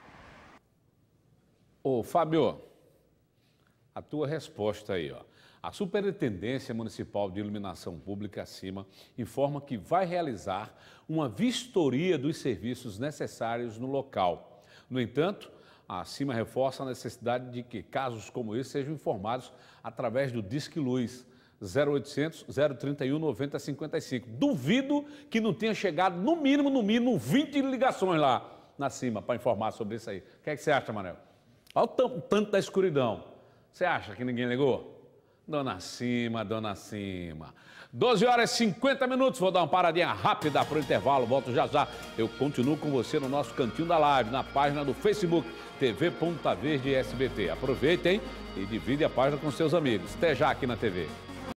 Ô, Fábio, a tua resposta aí, ó. A Superintendência Municipal de Iluminação Pública, acima, informa que vai realizar uma vistoria dos serviços necessários no local. No entanto, a acima reforça a necessidade de que casos como esse sejam informados através do Disque Luz zero oitocentos, zero trinta e um, noventa cinquenta e cinco. Duvido que não tenha chegado, no mínimo, no mínimo, vinte ligações lá na cima para informar sobre isso aí. O que é que você acha, Manel? Olha o tanto da escuridão. Você acha que ninguém ligou? Dona Cima, Dona Cima. doze horas e cinquenta minutos, vou dar uma paradinha rápida para o intervalo, volto já já. Eu continuo com você no nosso Cantinho da Live, na página do Facebook, T V Ponta Verde S B T. Aproveitem e divide a página com seus amigos. Até já aqui na T V.